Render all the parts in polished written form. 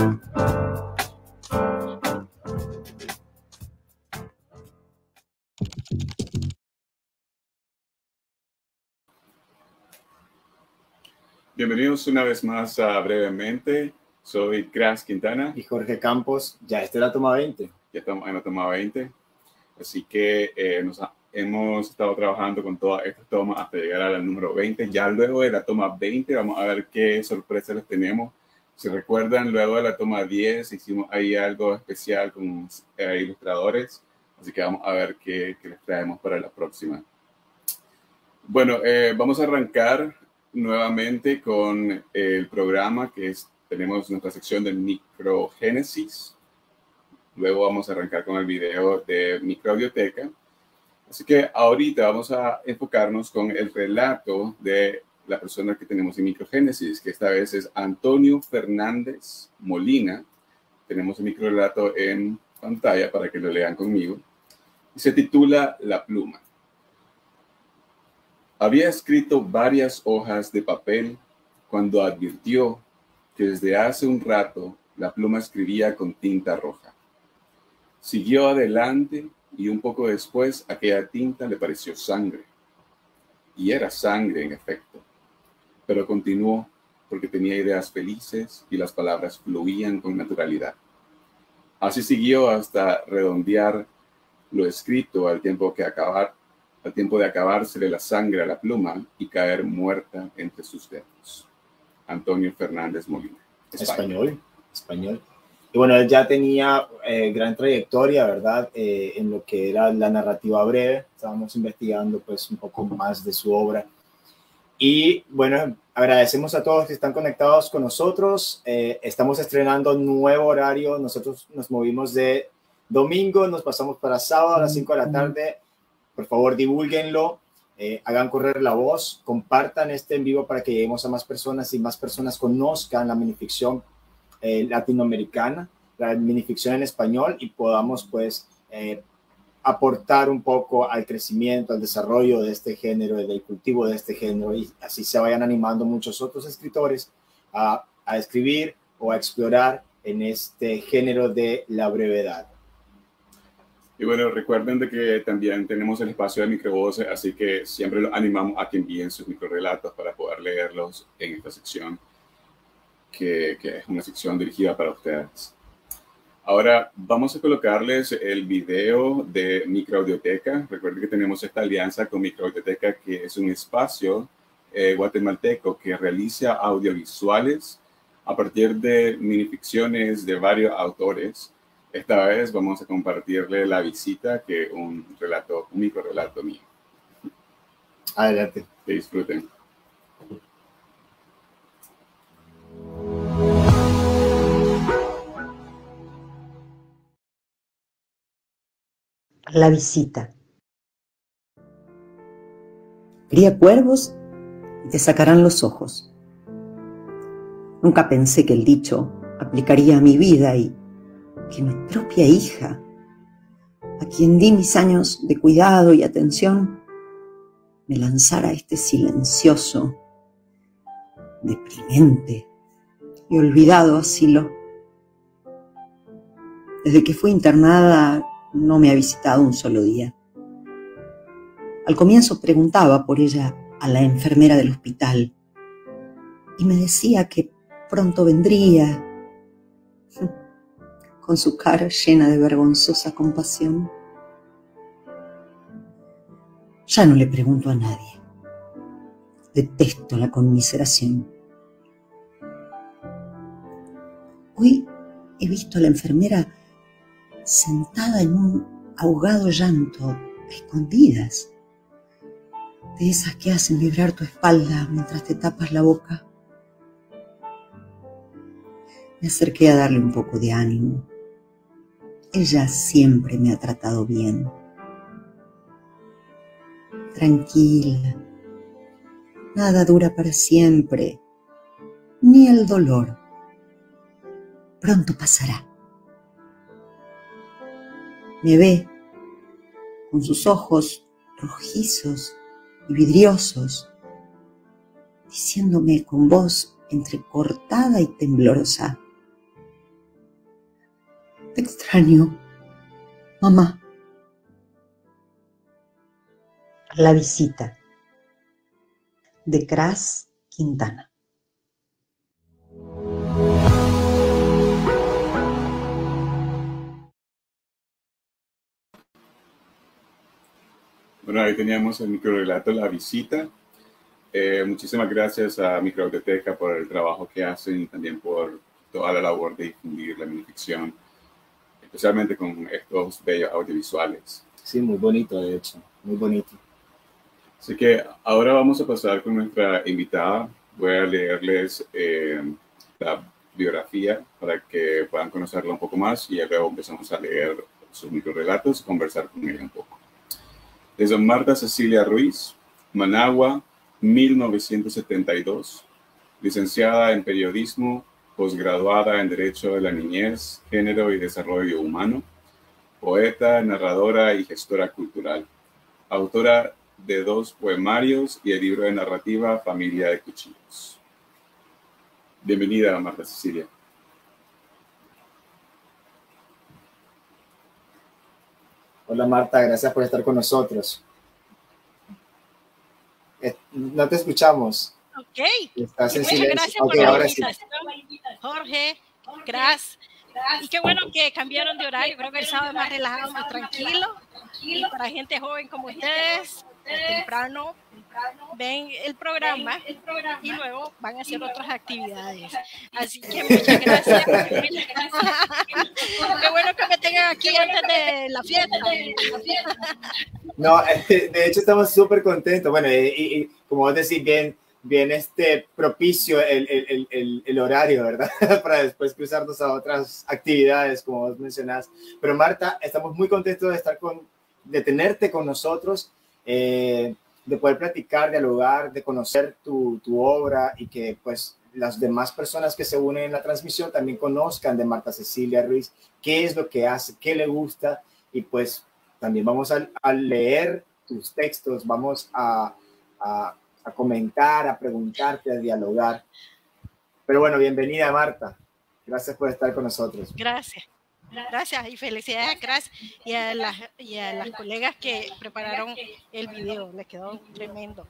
Bienvenidos una vez más a Brevemente. Soy Cras Quintana. Y Jorge Campos. Ya esta es la toma 20. Ya estamos en la toma 20. Así que hemos estado trabajando con todas estas tomas hasta llegar a la número 20. Ya luego de la toma 20 vamos a ver qué sorpresas les tenemos. Si recuerdan, luego de la toma 10 hicimos ahí algo especial con ilustradores. Así que vamos a ver qué les traemos para la próxima. Bueno, vamos a arrancar nuevamente con el programa tenemos nuestra sección de microgénesis. Luego vamos a arrancar con el video de microaudioteca. Así que ahorita vamos a enfocarnos con el relato de la persona que tenemos en microgénesis, que esta vez es Antonio Fernández Molina. Tenemos el microrelato en pantalla para que lo lean conmigo. Y se titula La pluma. Había escrito varias hojas de papel cuando advirtió que desde hace un rato la pluma escribía con tinta roja. Siguió adelante y un poco después aquella tinta le pareció sangre. Y era sangre, en efecto. Pero continuó porque tenía ideas felices y las palabras fluían con naturalidad. Así siguió hasta redondear lo escrito al tiempo de acabársele la sangre a la pluma y caer muerta entre sus dedos. Antonio Fernández Molina. Español. Y bueno, él ya tenía gran trayectoria, ¿verdad? En lo que era la narrativa breve. Estábamos investigando pues un poco más de su obra. Y bueno, agradecemos a todos que están conectados con nosotros. Estamos estrenando un nuevo horario. Nosotros nos movimos de domingo, nos pasamos para sábado a las 5 de la tarde. Por favor, divúlguenlo, hagan correr la voz, compartan este en vivo para que lleguemos a más personas y más personas conozcan la minificción latinoamericana, la minificción en español y podamos pues aportar un poco al crecimiento, al desarrollo de este género, del cultivo de este género y así se vayan animando muchos otros escritores a escribir o a explorar en este género de la brevedad. Y bueno, recuerden de que también tenemos el espacio de microvoces, así que siempre los animamos a que envíen sus microrelatos para poder leerlos en esta sección, que es una sección dirigida para ustedes. Ahora vamos a colocarles el video de Microaudioteca. Recuerden que tenemos esta alianza con Microaudioteca, que es un espacio guatemalteco que realiza audiovisuales a partir de minificciones de varios autores. Esta vez vamos a compartirle La visita, que es un microrelato mío. Adelante. Que disfruten. La visita. Cría cuervos y te sacarán los ojos. Nunca pensé que el dicho aplicaría a mi vida y que mi propia hija, a quien di mis años de cuidado y atención, me lanzara este silencioso, deprimente y olvidado asilo. Desde que fui internada no me ha visitado un solo día. Al comienzo preguntaba por ella a la enfermera del hospital y me decía que pronto vendría, con su cara llena de vergonzosa compasión. Ya no le pregunto a nadie. Detesto la conmiseración. Hoy he visto a la enfermera sentada en un ahogado llanto, a escondidas, de esas que hacen vibrar tu espalda mientras te tapas la boca. Me acerqué a darle un poco de ánimo. Ella siempre me ha tratado bien. Tranquila. Nada dura para siempre, ni el dolor. Pronto pasará. Me ve con sus ojos rojizos y vidriosos, diciéndome con voz entrecortada y temblorosa: Te extraño, mamá. La visita, de Cras Quintana. Bueno, ahí teníamos el microrelato La Visita. Muchísimas gracias a Microbiblioteca por el trabajo que hacen y también por toda la labor de difundir la minificción, especialmente con estos bellos audiovisuales. Sí, muy bonito, de hecho, muy bonito. Así que ahora vamos a pasar con nuestra invitada. Voy a leerles la biografía para que puedan conocerla un poco más y luego empezamos a leer sus microrelatos y conversar con ella un poco. Desde Marta Cecilia Ruiz, Managua, 1972, licenciada en periodismo, posgraduada en Derecho de la Niñez, Género y Desarrollo Humano, poeta, narradora y gestora cultural, autora de 2 poemarios y el libro de narrativa Familia de Cuchillos. Bienvenida, Marta Cecilia. Hola Marta, gracias por estar con nosotros. No te escuchamos. Ok. Estás en Muchas silencio. gracias por la invitación, Jorge, Cras. Y qué bueno que cambiaron de horario. Creo que el sábado es más relajado, más tranquilo. Y para gente joven como ustedes, temprano ven el programa y luego van a hacer otras actividades. Así que muchas gracias. Qué bueno que me tengan aquí antes de la fiesta. No, de hecho estamos súper contentos. Bueno, y como vos decís, bien propicio el horario, ¿verdad? Para después cruzarnos a otras actividades, como vos mencionás. Pero Marta, estamos muy contentos de tenerte con nosotros, de poder platicar, dialogar, de conocer tu obra y que pues las demás personas que se unen en la transmisión también conozcan de Marta Cecilia Ruiz, qué es lo que hace, qué le gusta, y pues también vamos a leer tus textos, vamos a comentar, a preguntarte, a dialogar. Pero bueno, bienvenida Marta, gracias por estar con nosotros. Gracias. Gracias y felicidades a Cras y a las colegas que prepararon el video, les quedó tremendo.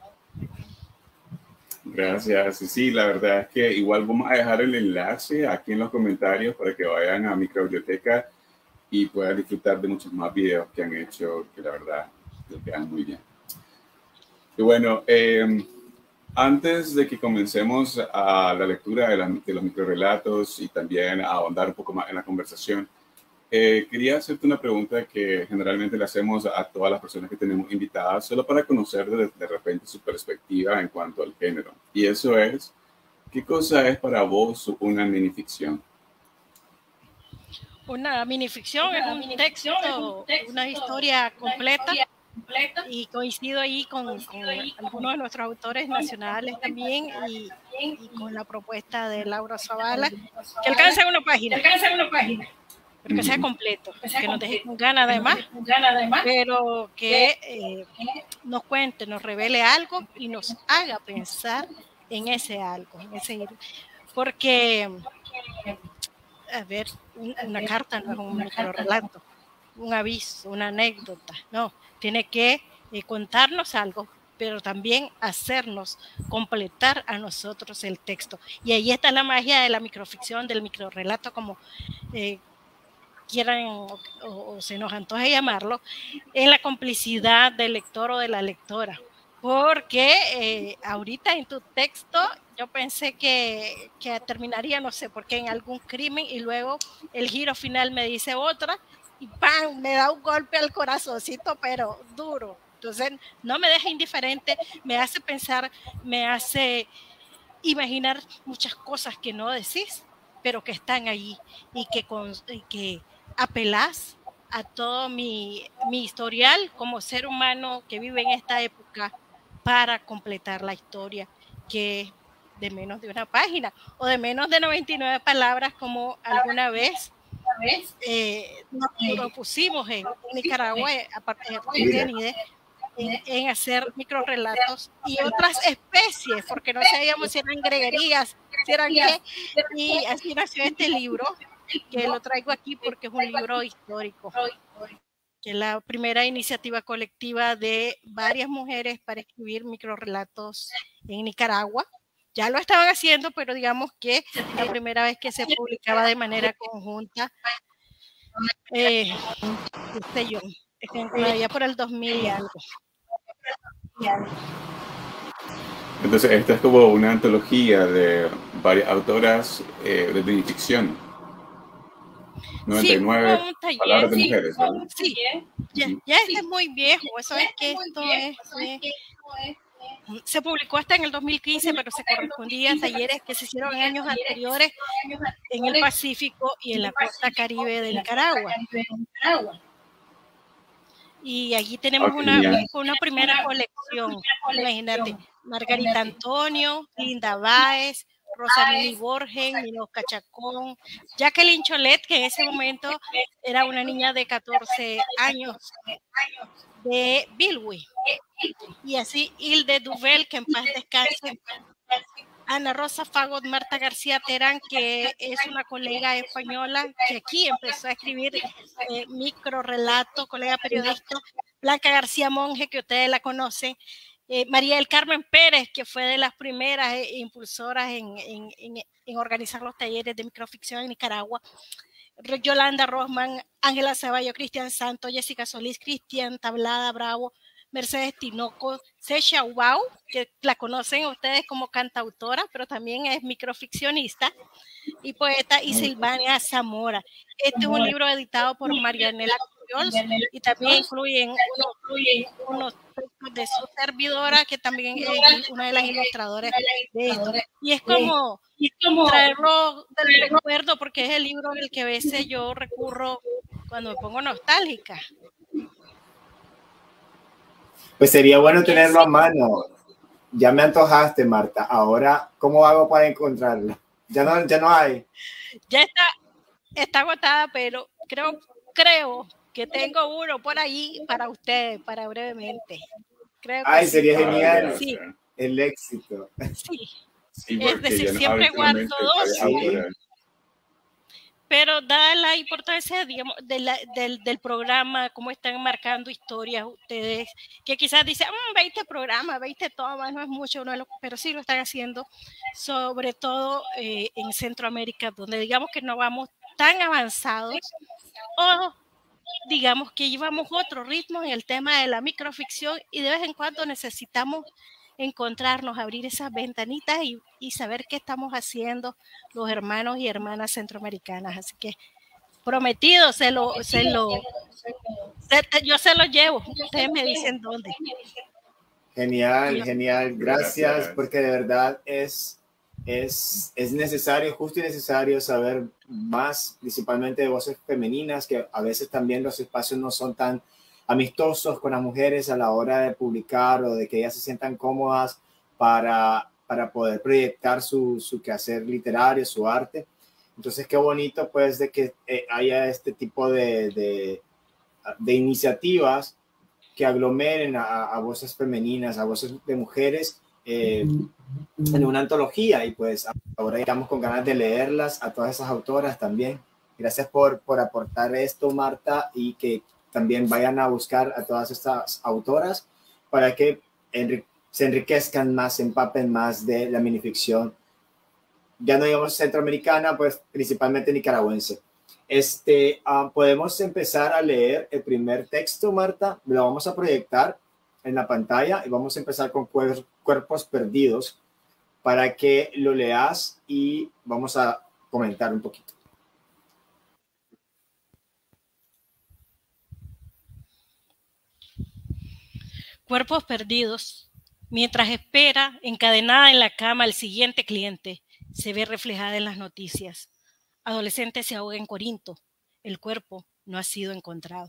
Gracias. Sí, la verdad es que igual vamos a dejar el enlace aquí en los comentarios para que vayan a Microbiblioteca y puedan disfrutar de muchos más videos que han hecho, que la verdad les quedan muy bien. Y bueno, antes de que comencemos a la lectura de los microrelatos y también a ahondar un poco más en la conversación, quería hacerte una pregunta que generalmente le hacemos a todas las personas que tenemos invitadas, solo para conocer de repente su perspectiva en cuanto al género. Y eso es, ¿qué cosa es para vos una minificción? Una minificción es un texto, una historia completa, y coincido ahí con algunos de nuestros autores nacionales también y con la propuesta de Laura Zavala, que alcance una página. Pero que sea completo, que nos deje con ganas de más, pero que nos cuente, nos revele algo y nos haga pensar en ese algo, porque, a ver, una carta no es un microrelato, un aviso, una anécdota, no, tiene que contarnos algo, pero también hacernos completar a nosotros el texto. Y ahí está la magia de la microficción, del microrelato, como quieran o se nos antoje llamarlo, en la complicidad del lector o de la lectora. Porque ahorita en tu texto yo pensé que terminaría, no sé, porque en algún crimen y luego el giro final me dice otra y ¡pam! Me da un golpe al corazoncito, pero duro. Entonces no me deja indiferente, me hace pensar, me hace imaginar muchas cosas que no decís, pero que están allí y que apelás a todo mi historial como ser humano que vive en esta época para completar la historia, que es de menos de una página o de menos de 99 palabras, como alguna vez nos propusimos en Nicaragua, aparte de en hacer microrelatos y otras especies, porque no sabíamos si eran greguerías, si eran qué, y así nació este libro que lo traigo aquí porque es un libro histórico, que es la primera iniciativa colectiva de varias mujeres para escribir microrrelatos en Nicaragua. Ya lo estaban haciendo, pero digamos que la primera vez que se publicaba de manera conjunta, qué sé yo, allá por el 2000 y algo. Entonces, esta es como una antología de varias autoras de minificción. 99 sí, palabras de mujeres, ¿verdad? Sí, ya este es muy viejo, eso es que esto es... se publicó hasta en el 2015, pero se correspondía a talleres que se hicieron en años anteriores en el Pacífico y en la costa caribe de Nicaragua. Y allí tenemos una primera colección, imagínate, Margarita Antonio, Linda Báez, Rosalini Borgen, Minosca Chacón, Jacqueline Cholet, que en ese momento era una niña de 14 años de Bilwi, y así Hilde Duvel, que en paz descanse, Ana Rosa Fagot, Marta García Terán, que es una colega española que aquí empezó a escribir microrelatos, colega periodista, Blanca García Monge, que ustedes la conocen, María del Carmen Pérez, que fue de las primeras impulsoras en organizar los talleres de microficción en Nicaragua, Yolanda Rosman, Ángela Ceballo, Cristian Santos, Jessica Solís, Cristian Tablada Bravo, Mercedes Tinoco, Sesha Ubau, que la conocen ustedes como cantautora, pero también es microficcionista y poeta, y Silvania Zamora. Este es un libro editado por Marianela Cuyol y también incluyen unos textos de su servidora, que también es una de las ilustradoras de esto. Y es como traerlo del recuerdo, porque es el libro al que a veces yo recurro cuando me pongo nostálgica. Pues sería bueno tenerlo a mano. Ya me antojaste, Marta. Ahora, ¿cómo hago para encontrarlo? Ya no hay. Ya está agotada, pero creo que tengo uno por ahí para ustedes, para brevemente. Creo que sería genial. Sí. El éxito. Sí, es decir, siempre guardo dos. Sí. Pero dada la importancia, digamos, del programa, cómo están marcando historias ustedes, que quizás dicen, 20 programas, 20 tomas, no es mucho, pero sí lo están haciendo, sobre todo en Centroamérica, donde digamos que no vamos tan avanzados, o digamos que llevamos otro ritmo en el tema de la microficción, y de vez en cuando necesitamos encontrarnos, abrir esas ventanitas y saber qué estamos haciendo los hermanos y hermanas centroamericanas. Así que prometido, yo se lo llevo. Ustedes me dicen dónde. Genial. Gracias, porque de verdad es necesario, justo y necesario saber más, principalmente de voces femeninas, que a veces también los espacios no son tan amistosos con las mujeres a la hora de publicar o de que ellas se sientan cómodas para poder proyectar su quehacer literario, su arte. Entonces, qué bonito pues de que haya este tipo de iniciativas que aglomeren a voces femeninas, a voces de mujeres en una antología, y pues ahora estamos con ganas de leerlas a todas esas autoras también. Gracias por aportar esto, Marta, y que también vayan a buscar a todas estas autoras para que se enriquezcan más, se empapen más de la minificción. Ya no digamos centroamericana, pues principalmente nicaragüense. Podemos empezar a leer el primer texto, Marta. Lo vamos a proyectar en la pantalla y vamos a empezar con Cuerpos Perdidos para que lo leas y vamos a comentar un poquito. Cuerpos perdidos. Mientras espera, encadenada en la cama, el siguiente cliente, se ve reflejada en las noticias. Adolescente se ahoga en Corinto. El cuerpo no ha sido encontrado.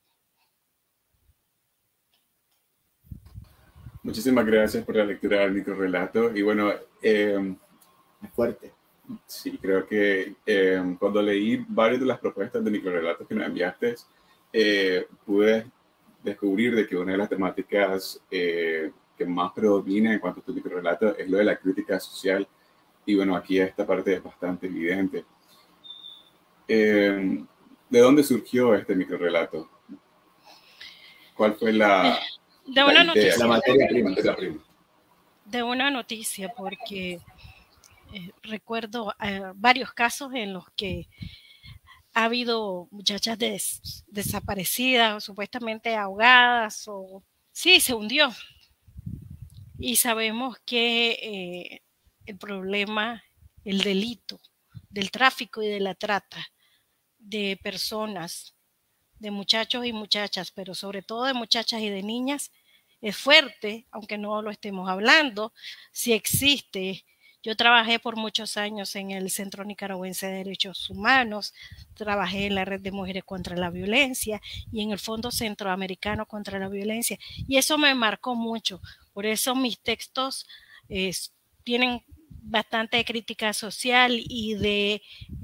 Muchísimas gracias por la lectura del microrrelato. Y bueno, es fuerte. Sí, creo que cuando leí varias de las propuestas de microrrelatos que me enviaste, pude descubrir de que una de las temáticas que más predomina en cuanto a tu microrrelato es lo de la crítica social. Y bueno, aquí esta parte es bastante evidente. ¿De dónde surgió este microrrelato? ¿Cuál fue la una noticia? La materia prima. De una noticia, porque recuerdo varios casos en los que ha habido muchachas desaparecidas o supuestamente ahogadas, o sí, se hundió. Y sabemos que el problema, el delito del tráfico y de la trata de personas, de muchachos y muchachas, pero sobre todo de muchachas y de niñas, es fuerte, aunque no lo estemos hablando, sí existe. Yo trabajé por muchos años en el Centro Nicaragüense de Derechos Humanos, trabajé en la Red de Mujeres contra la Violencia y en el Fondo Centroamericano contra la Violencia, y eso me marcó mucho. Por eso mis textos tienen bastante crítica social y de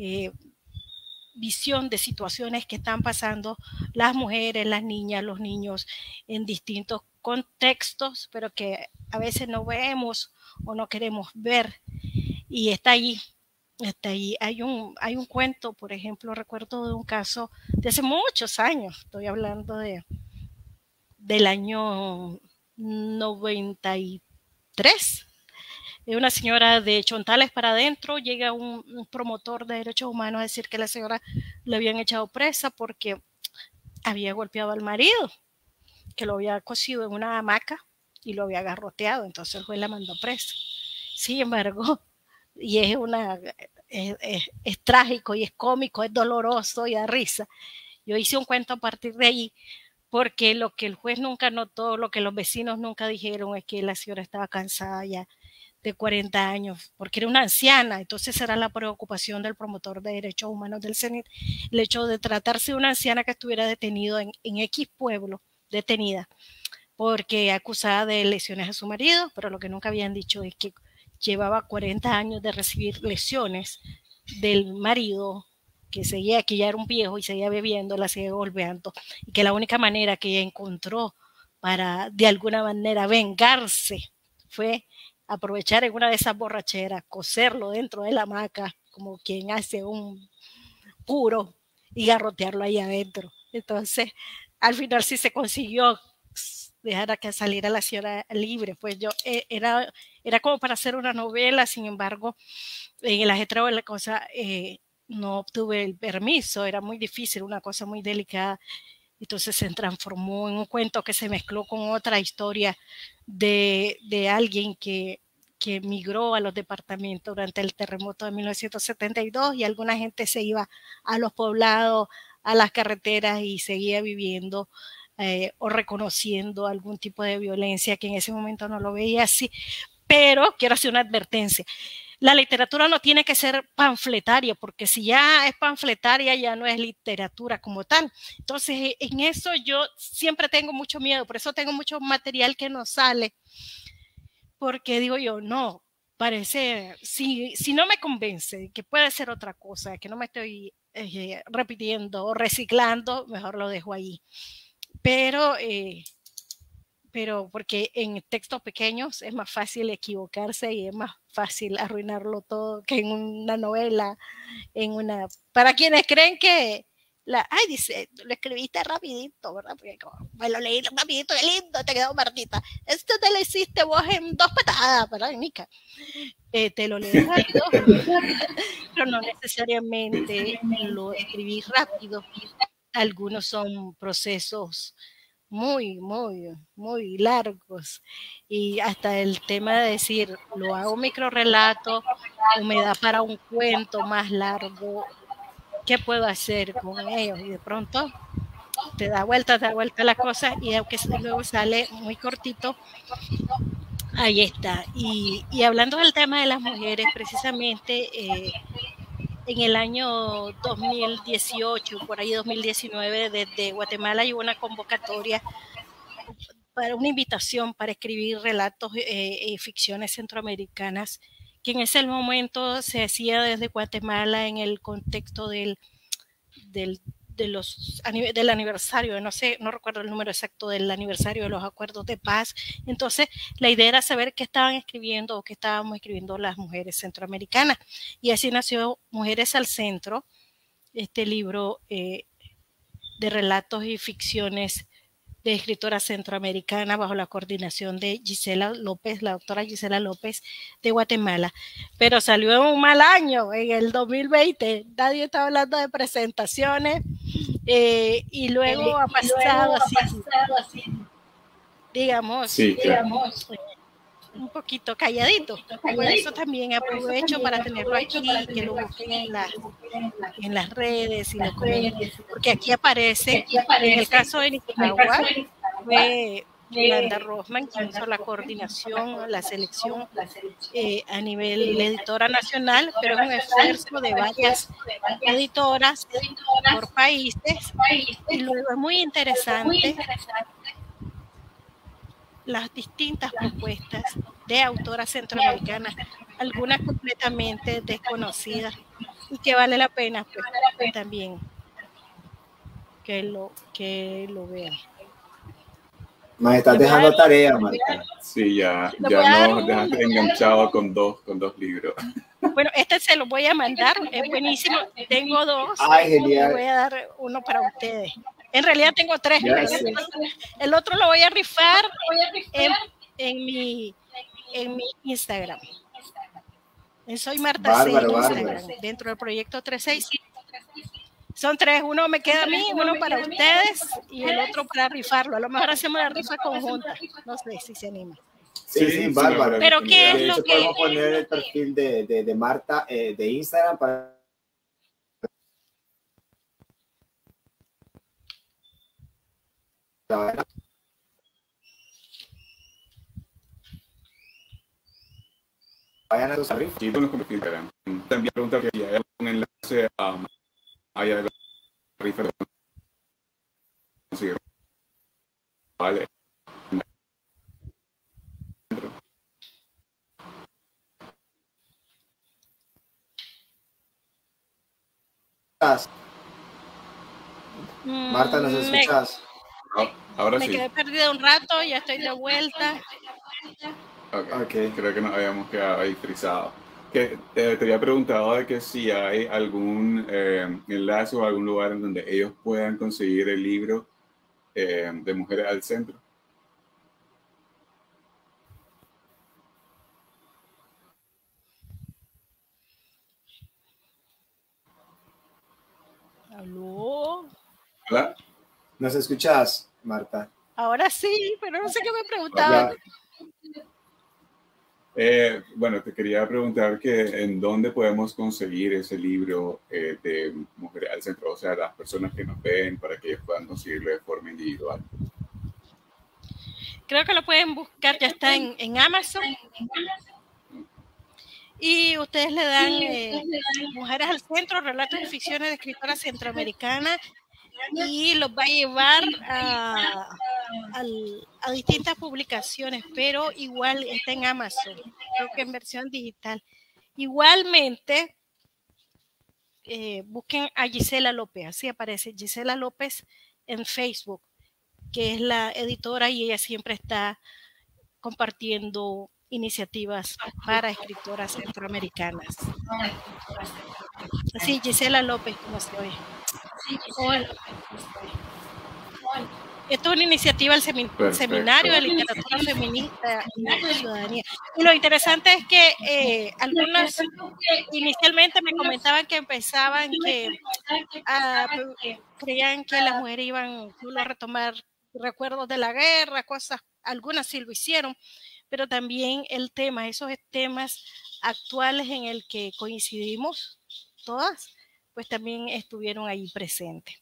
visión de situaciones que están pasando las mujeres, las niñas, los niños en distintos contextos, pero que a veces no vemos o no queremos ver, y está allí. Hay un cuento, por ejemplo, recuerdo de un caso de hace muchos años, estoy hablando del año 93, de una señora de Chontales para adentro. Llega un promotor de derechos humanos a decir que la señora le habían echado presa porque había golpeado al marido, que lo había cosido en una hamaca y lo había garroteado, entonces el juez la mandó presa. Sin embargo, y es trágico y es cómico, es doloroso y da risa. Yo hice un cuento a partir de ahí, porque lo que el juez nunca notó, lo que los vecinos nunca dijeron, es que la señora estaba cansada ya de 40 años, porque era una anciana. Entonces era la preocupación del promotor de derechos humanos del CENIT, el hecho de tratarse de una anciana que estuviera detenida en X pueblo, detenida, porque acusada de lesiones a su marido, pero lo que nunca habían dicho es que llevaba 40 años de recibir lesiones del marido, que seguía, que ya era un viejo y seguía bebiendo, la seguía golpeando, y que la única manera que ella encontró para de alguna manera vengarse fue aprovechar en una de esas borracheras, coserlo dentro de la hamaca, como quien hace un puro, y garrotearlo ahí adentro. Entonces, al final sí se consiguió dejar a que saliera la señora libre. Pues yo, era como para hacer una novela, sin embargo, en el ajetreo de la cosa, no obtuve el permiso, era muy difícil, una cosa muy delicada. Entonces se transformó en un cuento que se mezcló con otra historia de alguien que migró a los departamentos durante el terremoto de 1972, y alguna gente se iba a los poblados, a las carreteras, y seguía viviendo o reconociendo algún tipo de violencia que en ese momento no lo veía así. Pero quiero hacer una advertencia. La literatura no tiene que ser panfletaria, porque si ya es panfletaria ya no es literatura como tal. Entonces, en eso yo siempre tengo mucho miedo, por eso tengo mucho material que no sale, porque digo yo, no, parece, si no me convence que puede ser otra cosa, que no me estoy repitiendo o reciclando, mejor lo dejo ahí. Pero porque en textos pequeños es más fácil equivocarse y es más fácil arruinarlo todo que en una novela, para quienes creen que dice, lo escribiste rapidito, ¿verdad? Porque me lo leí rapidito, qué lindo, te quedó, Martita. Esto te lo hiciste vos en 2 patadas, ¿verdad, Nica? Te lo leí rápido, pero no necesariamente lo escribí rápido. Algunos son procesos muy, muy, muy largos, y hasta el tema de decir, lo hago microrelato o me da para un cuento más largo, ¿qué puedo hacer con ellos? Y de pronto te da vuelta la cosa, y aunque luego sale muy cortito, ahí está. Y hablando del tema de las mujeres, precisamente en el año 2018, por ahí 2019, desde Guatemala hubo una convocatoria para una invitación para escribir relatos y ficciones centroamericanas, que en ese momento se hacía desde Guatemala en el contexto del aniversario, no recuerdo el número exacto del aniversario de los acuerdos de paz. Entonces la idea era saber qué estaban escribiendo o qué estábamos escribiendo las mujeres centroamericanas, y así nació Mujeres al Centro, este libro de relatos y ficciones de escritora centroamericana bajo la coordinación de Gisela López, la doctora Gisela López de Guatemala. Pero salió en un mal año, en el 2020. Nadie está hablando de presentaciones y luego ha pasado así, digamos, Sí, claro. un poquito calladito. Por eso también aprovecho para tenerlo aquí, que lo busquen en las redes y lo comenten, porque aquí aparece, en el caso de Nicaragua, fue Yolanda Rosman quien hizo la coordinación, la selección a nivel editora nacional, pero es un esfuerzo de varias editoras por países, y luego es muy interesante las distintas propuestas de autoras centroamericanas, algunas completamente desconocidas y que vale la pena pues, también que lo vean. Me estás dejando tarea, Marta. Sí, ya nos dejaste enganchado con dos libros. Bueno, este se lo voy a mandar, es buenísimo. Tengo 2. Ay, genial. Voy a dar uno para ustedes. En realidad tengo 3. El otro lo voy a rifar en mi Instagram. Soy Marta C. en Instagram, dentro del proyecto 36. Son 3, uno me queda a mí, uno para ustedes y el otro para rifarlo. A lo mejor hacemos la rifa conjunta, no sé si se anima. Sí, bárbaro. Pero ¿qué es lo que...? Podemos poner el perfil de Marta de Instagram para... Vayan a los arriba. Sí, bueno, como Instagram. También preguntar que hay algún enlace a allá de la rifa. Vale. Marta, ¿nos escuchas? Ahora sí. Me quedé perdida un rato, ya estoy de vuelta. Okay. Creo que nos habíamos quedado ahí frisados. Te había preguntado de que si hay algún enlace o algún lugar en donde ellos puedan conseguir el libro de Mujeres al Centro. ¿Aló? ¿Hola? ¿Nos escuchas, Marta? Ahora sí, pero no sé qué me preguntaban. Bueno, te quería preguntar que en dónde podemos conseguir ese libro de Mujeres al Centro, o sea, las personas que nos ven para que ellos puedan conseguirlo de forma individual. Creo que lo pueden buscar, ya está en Amazon. Y ustedes le dan Mujeres al Centro, relatos y ficciones de escritoras centroamericanas, y los va a llevar a distintas publicaciones, pero igual está en Amazon, creo que en versión digital. Igualmente, busquen a Gisela López, así aparece Gisela López en Facebook, que es la editora, y ella siempre está compartiendo iniciativas para escritoras centroamericanas. Así, Gisela López, como se oye. Hola. Esto es una iniciativa del Seminario de Literatura Feminista y Ciudadanía. Y lo interesante es que algunas inicialmente me comentaban que pensaban que creían que las mujeres iban solo a retomar recuerdos de la guerra, cosas, algunas sí lo hicieron, pero también el tema, esos temas actuales en el que coincidimos todas, pues también estuvieron ahí presentes.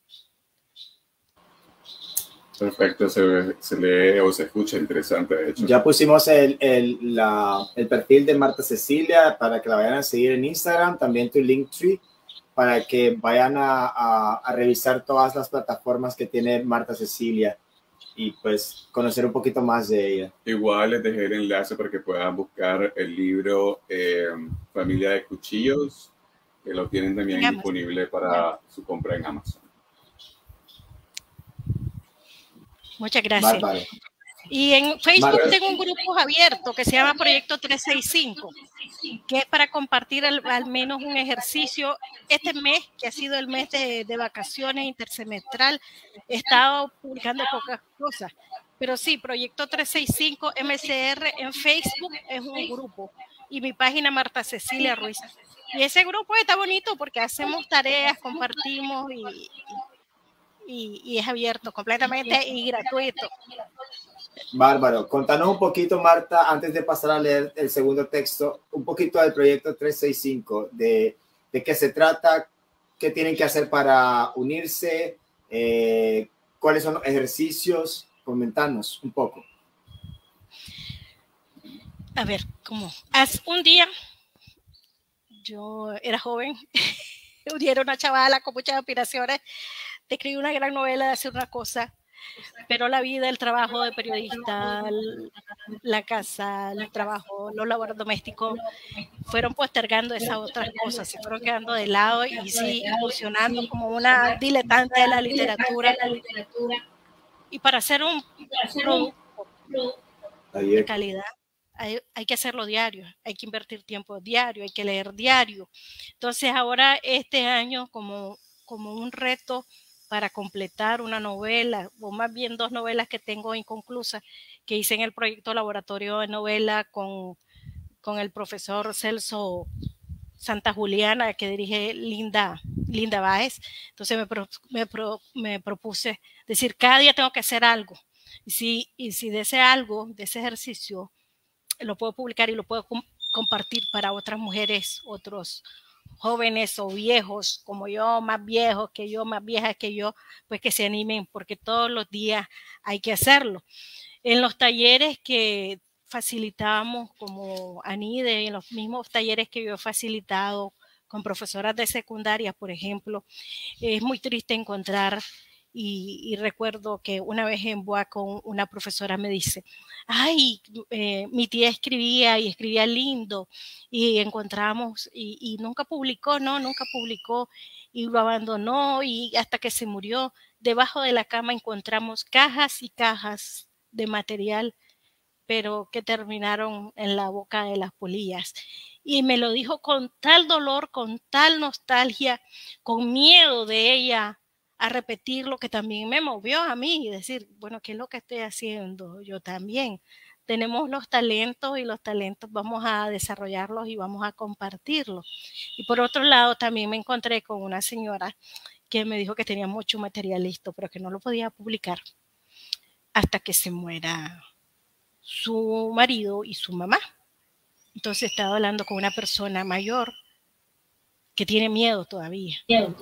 Perfecto, se lee o se escucha interesante, de hecho. Ya pusimos el perfil de Marta Cecilia para que la vayan a seguir en Instagram, también tu Linktree, para que vayan a revisar todas las plataformas que tiene Marta Cecilia y pues conocer un poquito más de ella. Igual les dejé el enlace para que puedan buscar el libro Familia de Cuchillos, que lo tienen también disponible para su compra en Amazon. Muchas gracias. Bárbaro. Y en Facebook tengo un grupo abierto que se llama Proyecto 365, que es para compartir al menos un ejercicio. Este mes, que ha sido el mes de vacaciones intersemestral, he estado publicando pocas cosas. Pero sí, Proyecto 365 MCR en Facebook es un grupo. Y mi página Marta Cecilia Ruiz. Y ese grupo está bonito porque hacemos tareas, compartimos y es abierto completamente y gratuito. Bárbaro. Contanos un poquito, Marta, antes de pasar a leer el segundo texto, un poquito del proyecto 365, de qué se trata, qué tienen que hacer para unirse, cuáles son los ejercicios. Comentanos un poco. A ver, ¿cómo? Hace un día, yo era joven, yo era una chavala con muchas aspiraciones de escribir una gran novela, de hacer una cosa, pero la vida, el trabajo de periodista, la casa, el trabajo, los labores domésticos, fueron postergando esas otras cosas, se fueron quedando de lado y sí, funcionando como una diletante de la literatura. Y para hacer un producto de calidad, hay que hacerlo diario, hay que invertir tiempo diario, hay que leer diario. Entonces ahora este año como un reto para completar una novela, o más bien 2 novelas que tengo inconclusas, que hice en el proyecto Laboratorio de Novela con el profesor Celso Santa Juliana, que dirige Linda Báez. Entonces me propuse decir, cada día tengo que hacer algo. Y si de ese algo, de ese ejercicio, lo puedo publicar y lo puedo compartir para otras mujeres, otros jóvenes o viejos como yo, más viejos que yo, más viejas que yo, pues que se animen, porque todos los días hay que hacerlo. En los talleres que facilitábamos como ANIDE, en los mismos talleres que yo he facilitado con profesoras de secundaria, por ejemplo, es muy triste encontrar, y recuerdo que una vez en Boacón una profesora me dice, ay, mi tía escribía y escribía lindo, y encontramos, y nunca publicó, y lo abandonó, y hasta que se murió, debajo de la cama encontramos cajas y cajas de material, pero que terminaron en la boca de las polillas. Y me lo dijo con tal dolor, con tal nostalgia, con miedo de ella a repetir, lo que también me movió a mí y decir, bueno, ¿qué es lo que estoy haciendo? Yo también. Tenemos los talentos y los talentos vamos a desarrollarlos y vamos a compartirlos. Y por otro lado, también me encontré con una señora que me dijo que tenía mucho material listo, pero que no lo podía publicar hasta que se muera su marido y su mamá. Entonces estaba hablando con una persona mayor que tiene miedo todavía.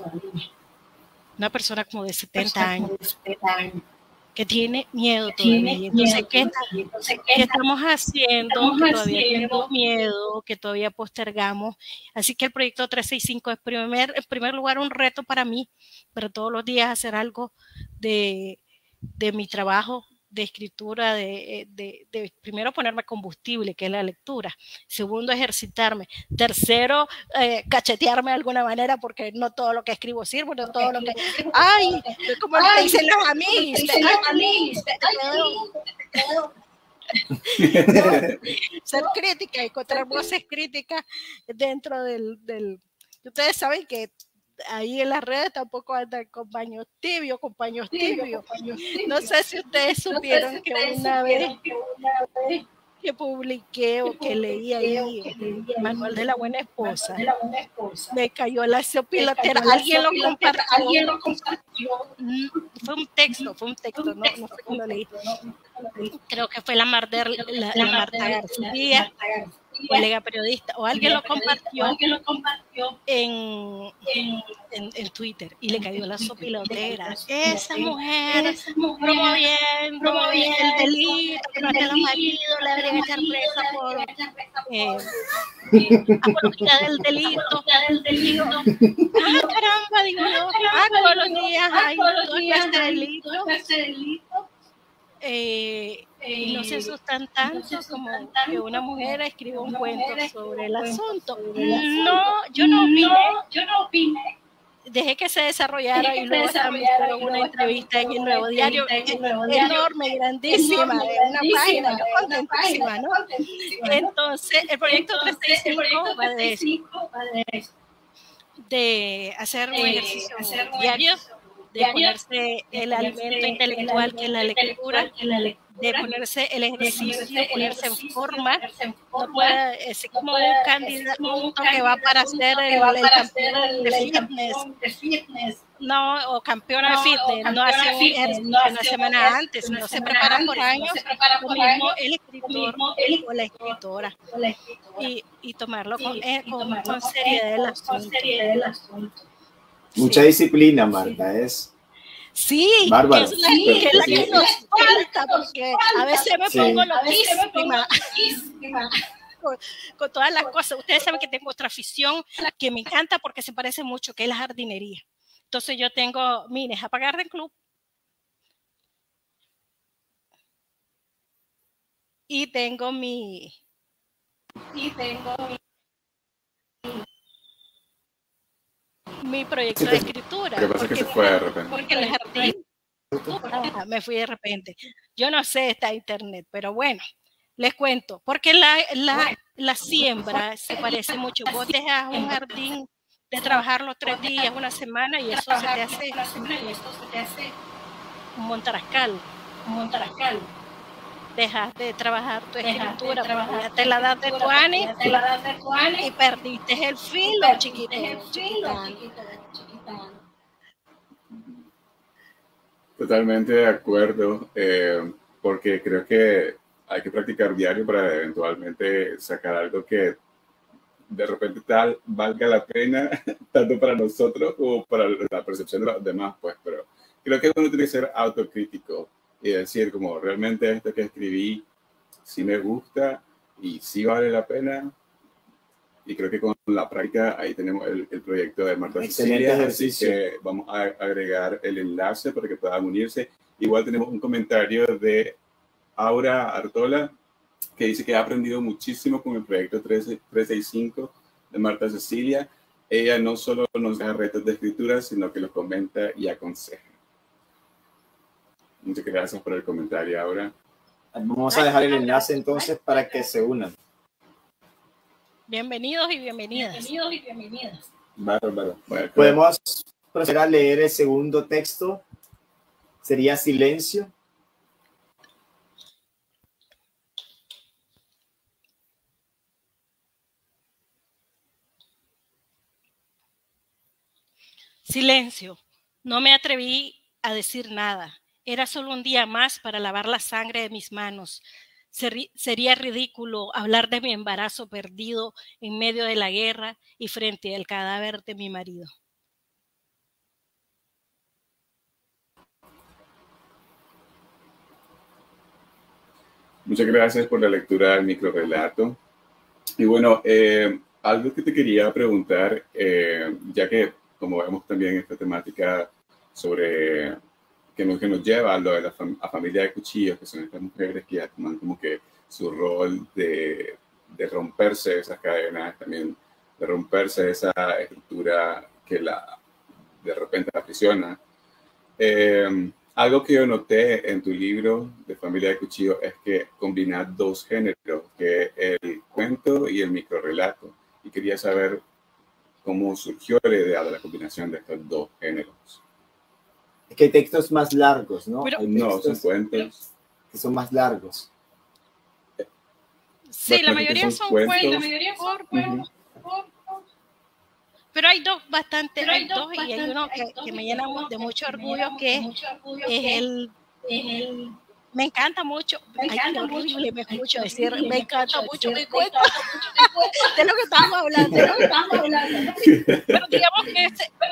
Una persona como de 70 años que tiene miedo todavía. Entonces, ¿qué estamos haciendo? Que todavía tenemos miedo, que todavía postergamos. Así que el proyecto 365 es en primer lugar un reto para mí, pero todos los días hacer algo de mi trabajo de escritura, de primero ponerme combustible, que es la lectura. Segundo, ejercitarme. Tercero, cachetearme de alguna manera, porque no todo lo que escribo sirve, no todo lo que... ¡Ay! Como te dicen los amigos. Ser crítica, encontrar voces críticas dentro del... Ustedes saben que ahí en las redes tampoco andan con paños tibios. No sé si ustedes supieron que una vez que publiqué o que leí ahí el Manual de la Buena Esposa, me cayó la sopilotera. Alguien lo compartió. Fue un texto, no fue que lo leí. Creo que fue la Marta García, colega periodista, o alguien lo compartió en Twitter y le cayó la sopilotera. Esa mujer promoviendo el delito, que no es de los maridos, le deberían echar presa por apología del delito. Digo, caramba, digo yo, todos los días hay todo este delito. Y no se asustan tanto como que una mujer escriba un cuento sobre el asunto. No, yo no opiné. dejé que se desarrollara y luego también tuve una entrevista en el Nuevo Diario, enorme, grandísima, de una página, yo contentísima, ¿no? Entonces, el proyecto 365 va de hacer un ejercicio diario, de ponerse el alimento intelectual que es la lectura, de ponerse el ejercicio, ponerse en forma, no puede, es como un candidato que va para ser el campeón de fitness, no, o campeona de fitness, no hace un ejercicio una semana antes, no se prepara por años, lo mismo el escritor o la escritora, y tomarlo con seriedad el asunto. Mucha disciplina, Marta, es. Sí, bárbaro, que es la que nos falta, porque a veces me pongo loquísima con todas las cosas. Ustedes saben que tengo otra afición que me encanta porque se parece mucho, que es la jardinería. Entonces yo tengo, mire, apagar de club y tengo mi proyecto de escritura. Lo que pasa es que se fue de repente. Porque el jardín, me fui de repente. Yo no sé, está internet, pero bueno, les cuento. Porque la siembra se parece mucho. Vos dejas un jardín de trabajarlo 3 días, una semana, y eso se te hace un montarascal. Dejas de trabajar tu escritura, ya te la das de tuani y perdiste el filo, chiquito. Totalmente de acuerdo, porque creo que hay que practicar diario para eventualmente sacar algo que de repente tal valga la pena, tanto para nosotros como para la percepción de los demás, pues, pero creo que uno tiene que ser autocrítico y decir como realmente esto que escribí sí me gusta y sí vale la pena. Y creo que con la práctica ahí tenemos el proyecto de Marta Cecilia, así que vamos a agregar el enlace para que puedan unirse. Igual tenemos un comentario de Aura Artola que dice que ha aprendido muchísimo con el proyecto 365 de Marta Cecilia. Ella no solo nos da retos de escritura, sino que los comenta y aconseja. Muchas gracias por el comentario, Aura. Vamos a dejar el enlace entonces para que se unan. Bienvenidos y bienvenidas. Bárbaro. Bueno, podemos proceder a leer el segundo texto. Sería Silencio. Silencio. No me atreví a decir nada. Era solo un día más para lavar la sangre de mis manos. Sería ridículo hablar de mi embarazo perdido en medio de la guerra y frente al cadáver de mi marido. Muchas gracias por la lectura del microrrelato. Y bueno, algo que te quería preguntar, ya que como vemos también esta temática sobre que nos lleva a lo de la familia de cuchillos, que son estas mujeres que ya toman como que su rol de romperse esas cadenas, también de romperse esa estructura que de repente la aprisiona. Algo que yo noté en tu libro de Familia de Cuchillos es que combinas 2 géneros, que es el cuento y el microrrelato. Y quería saber cómo surgió la idea de la combinación de estos 2 géneros. Es que hay textos más largos, ¿no? Pero, no, son cuentos que son más largos. Sí, la mayoría son cuentos. La mayoría son cuentos. Pero hay dos bastante, hay dos y hay uno que me llena de mucho orgullo, que es el me encanta mucho, ay, qué horrible me escucho decir, me encanta mucho mi cuento, de lo que estamos hablando, pero digamos que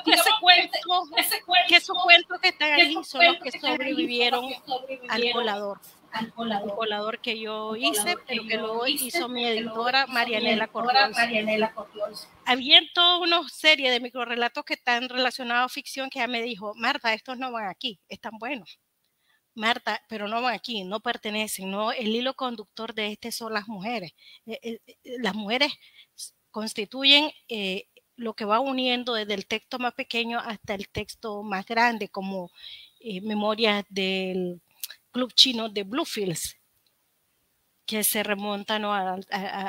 esos cuentos que están ahí son los que sobrevivieron al colador que yo hice, pero que luego hizo mi editora Marianela Cordols. Había toda una serie de microrrelatos que están relacionados a ficción que ella me dijo, Marta, estos no van aquí, están buenos. Marta, pero no van aquí, no pertenecen, no, el hilo conductor de este son las mujeres. Las mujeres constituyen lo que va uniendo desde el texto más pequeño hasta el texto más grande, como Memorias del Club Chino de Bluefields, que se remontan, ¿no?, a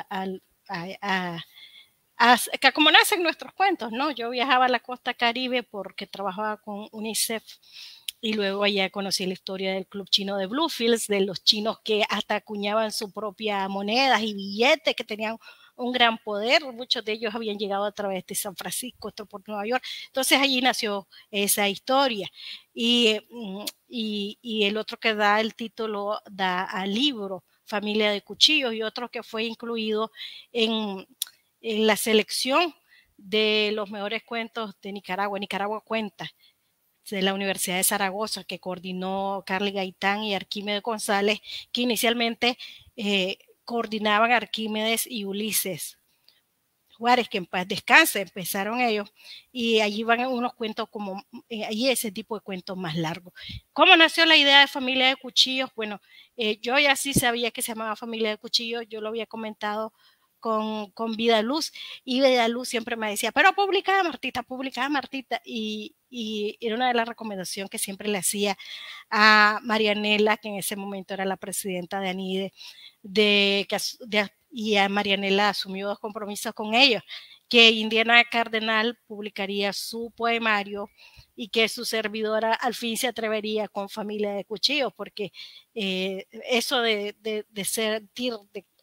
como nacen nuestros cuentos, ¿no? Yo viajaba a la costa Caribe porque trabajaba con UNICEF y luego allá conocí la historia del Club Chino de Bluefields, de los chinos que hasta acuñaban su propia monedas y billetes, que tenían un gran poder. Muchos de ellos habían llegado a través de San Francisco, otro por Nueva York. Entonces allí nació esa historia. Y el otro que da el título da al libro, Familia de Cuchillos, y otro que fue incluido en la selección de los mejores cuentos de Nicaragua, Nicaragua Cuenta, de la Universidad de Zaragoza, que coordinó Carly Gaitán y Arquímedes González, que inicialmente coordinaban Arquímedes y Ulises Juárez, que en paz descanse, empezaron ellos, y allí van unos cuentos como, allí ese tipo de cuentos más largos. ¿Cómo nació la idea de Familia de Cuchillos? Bueno, yo ya sí sabía que se llamaba Familia de Cuchillos, yo lo había comentado con Vida Luz, y Vida Luz siempre me decía, pero publicada Martita, y era una de las recomendaciones que siempre le hacía a Marianela, que en ese momento era la presidenta de ANIDE, y a Marianela asumió 2 compromisos con ellos, que Indiana Cardenal publicaría su poemario y que su servidora al fin se atrevería con Familia de Cuchillos, porque eso de sentir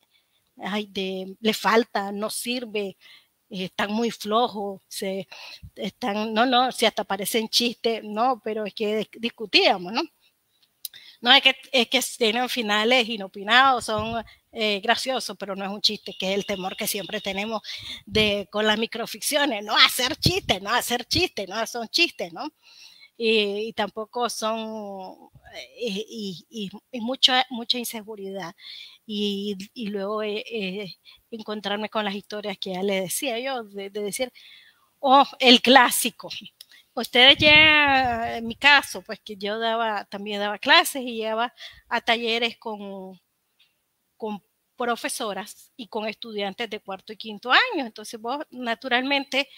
le falta, no sirve, están muy flojos, si hasta parecen chistes, no, pero es que discutíamos, ¿no? No, es que tienen finales inopinados, son graciosos, pero no es un chiste, que es el temor que siempre tenemos con las microficciones, no hacer chistes, no son chistes, ¿no? Y tampoco son, y mucha inseguridad. Y luego encontrarme con las historias que ya le decía yo, de decir, el clásico. Ustedes ya, en mi caso, pues que yo también daba clases y llevaba a talleres con profesoras y con estudiantes de 4º y 5º año. Entonces vos naturalmente,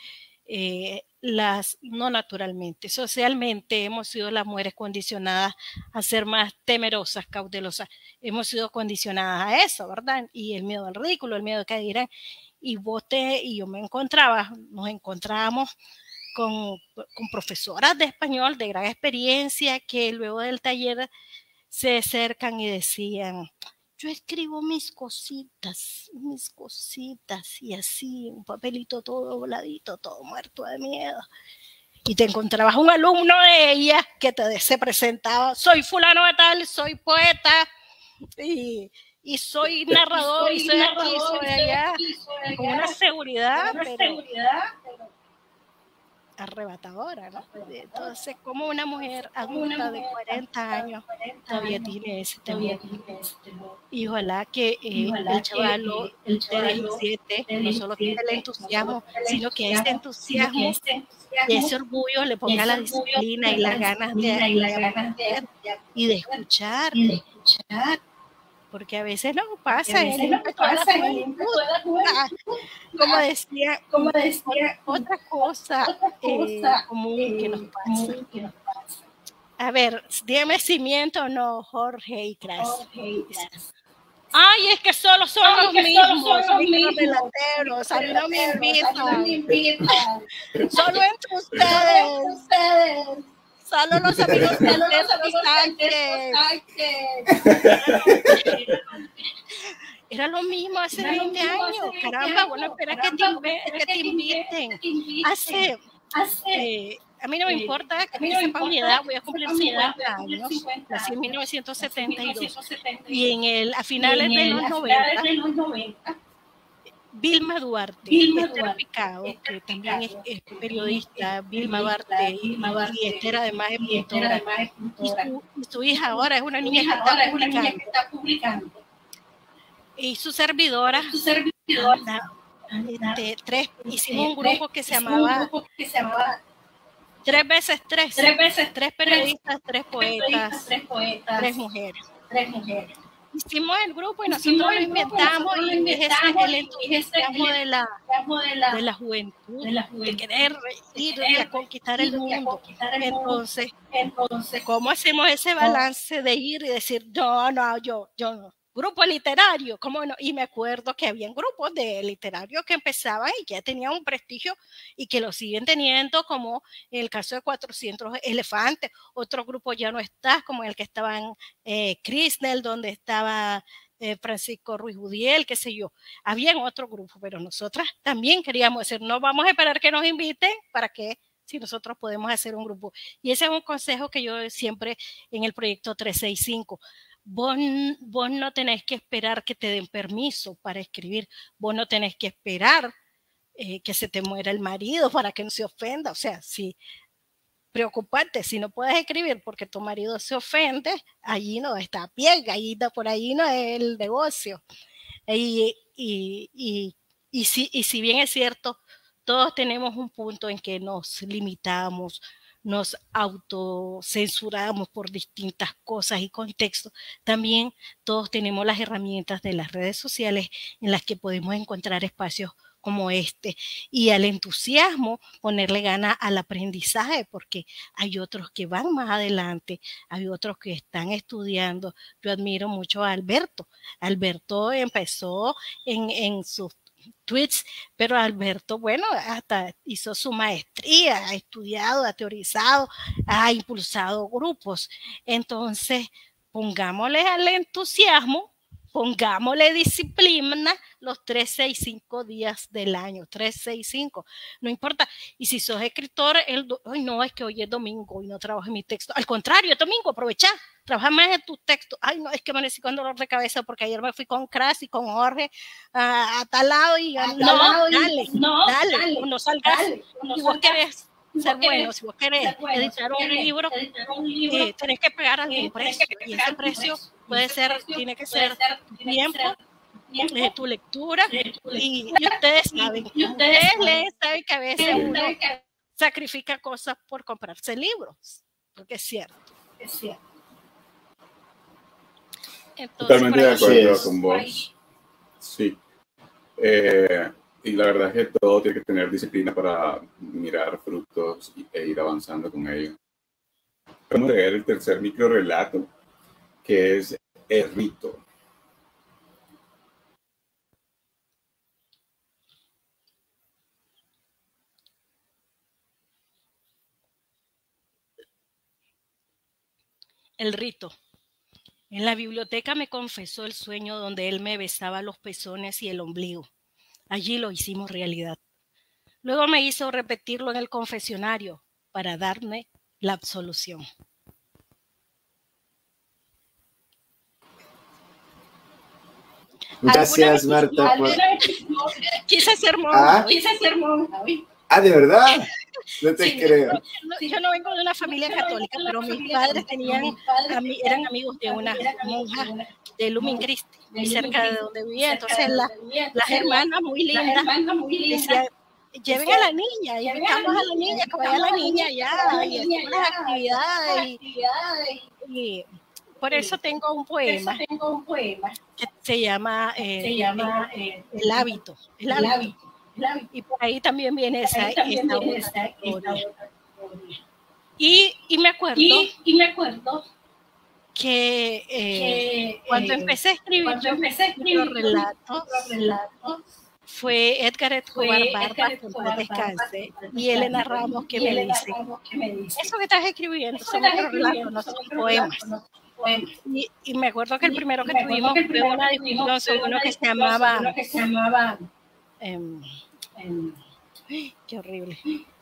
no naturalmente, socialmente hemos sido las mujeres condicionadas a ser más temerosas, cautelosas. Hemos sido condicionadas a eso, ¿verdad? Y el miedo al ridículo, el miedo a que dirán. Y yo nos encontrábamos con profesoras de español de gran experiencia que luego del taller se acercan y decían, yo escribo mis cositas, y así, un papelito todo dobladito, todo muerto de miedo. Y te encontrabas un alumno de ella que se presentaba, soy fulano de tal, soy poeta, y soy narrador, y soy aquí, soy allá, con una seguridad, pero arrebatadora, ¿no? Entonces, como una mujer adulta de 40 años todavía tiene ese temor. Y ojalá que el chavalo de 17 no solo tenga el entusiasmo, sino que ese entusiasmo y ese orgullo le ponga la disciplina y las ganas de aprender y de escuchar. Porque a veces no pasa, como decía, otra cosa común que nos pasa. A ver, dígame si miento o no, Jorge y Cras. Ay, es que solo son los mismos delanteros, a mí no me invitan. Solo entre ustedes. Solo los amigos de Sánchez. Era lo mismo hace 20 años. Caramba, bueno, espera que te inviten. A mí no me importa que sepa mi edad, voy a cumplir 50 años. Nací en 1972. Y a finales de los 90, Vilma Duarte, Esther Picado, que también es periodista, Vilma Duarte, y Esther además es pintora. Y su hija ahora es una niña que está publicando. Y su servidora, hicimos un grupo que se llamaba 3x3, 3 periodistas, 3 poetas, 3 mujeres. hicimos el grupo y nosotros lo inventamos y es el entusiasmo de la juventud, de querer ir y a conquistar el mundo. Entonces, ¿cómo hacemos ese balance de ir y decir, yo no? Grupo literario, ¿cómo no? Y me acuerdo que habían grupos de literarios que empezaban y que ya tenían un prestigio y que lo siguen teniendo, como en el caso de 400 Elefantes. Otro grupo ya no está, como el que estaban Crisnell, donde estaba Francisco Ruiz Judiel, qué sé yo. Habían otro grupo, pero nosotras también queríamos decir, no vamos a esperar que nos inviten, ¿para qué? Si nosotros podemos hacer un grupo. Y ese es un consejo que yo siempre en el proyecto 365. Vos no tenés que esperar que te den permiso para escribir, vos no tenés que esperar que se te muera el marido para que no se ofenda, o sea, si preocuparte, si no puedes escribir porque tu marido se ofende, allí no está pie, gallita, por ahí no es el negocio. Y si bien es cierto, todos tenemos un punto en que nos limitamos, nos autocensuramos por distintas cosas y contextos, también todos tenemos las herramientas de las redes sociales en las que podemos encontrar espacios como este, y al entusiasmo ponerle gana al aprendizaje, porque hay otros que van más adelante, hay otros que están estudiando. Yo admiro mucho a Alberto. Alberto empezó en sus tweets, pero Alberto, bueno, hasta hizo su maestría, ha estudiado, ha teorizado, ha impulsado grupos. Entonces, pongámosle al entusiasmo, pongámosle disciplina los 365 días del año, 365, no importa. Y si sos escritor, ay no, es que hoy es domingo y no trabajo en mi texto. Al contrario, es domingo, aprovecha, trabaja más en tu texto. Ay no, es que me necesito con dolor de cabeza porque ayer me fui con Cras y con Jorge a tal lado y dale, no salgas. Si vos querés ser bueno, si vos querés editar un libro, tenés que pagar algún precio, y ese precio tiene que ser tu tiempo, tu lectura, y ustedes saben, saben que a veces uno sacrifica cosas por comprarse libros, porque es cierto. Entonces, totalmente de acuerdo con vos. Sí. Y la verdad es que todo tiene que tener disciplina para mirar frutos e ir avanzando con ello. Vamos a leer el tercer microrelato, que es El Rito. El rito. En la biblioteca me confesó el sueño donde él me besaba los pezones y el ombligo. Allí lo hicimos realidad. Luego me hizo repetirlo en el confesionario para darme la absolución. Gracias, Marta. Quise ser monja. ¿De verdad? No te creo. Yo no vengo de una familia católica, pero mis padres eran amigos de una monja de Lumen Christi, muy cerca de donde vivía. Entonces las hermanas muy lindas decían, lleven a la niña, invitamos a la niña, que vaya la niña allá, y hacemos las actividades. Y por eso tengo un poema que se llama El hábito. Y por ahí también viene esta otra historia. Y me acuerdo que cuando empecé a escribir los relatos, fue Edgar Escobar Barba, que en descanse, y Elena Ramos, que me dice, eso que estás escribiendo son otros relatos, no son poemas. Y me acuerdo que el primero que tuvimos fue una discusión sobre uno que se llamaba qué horrible.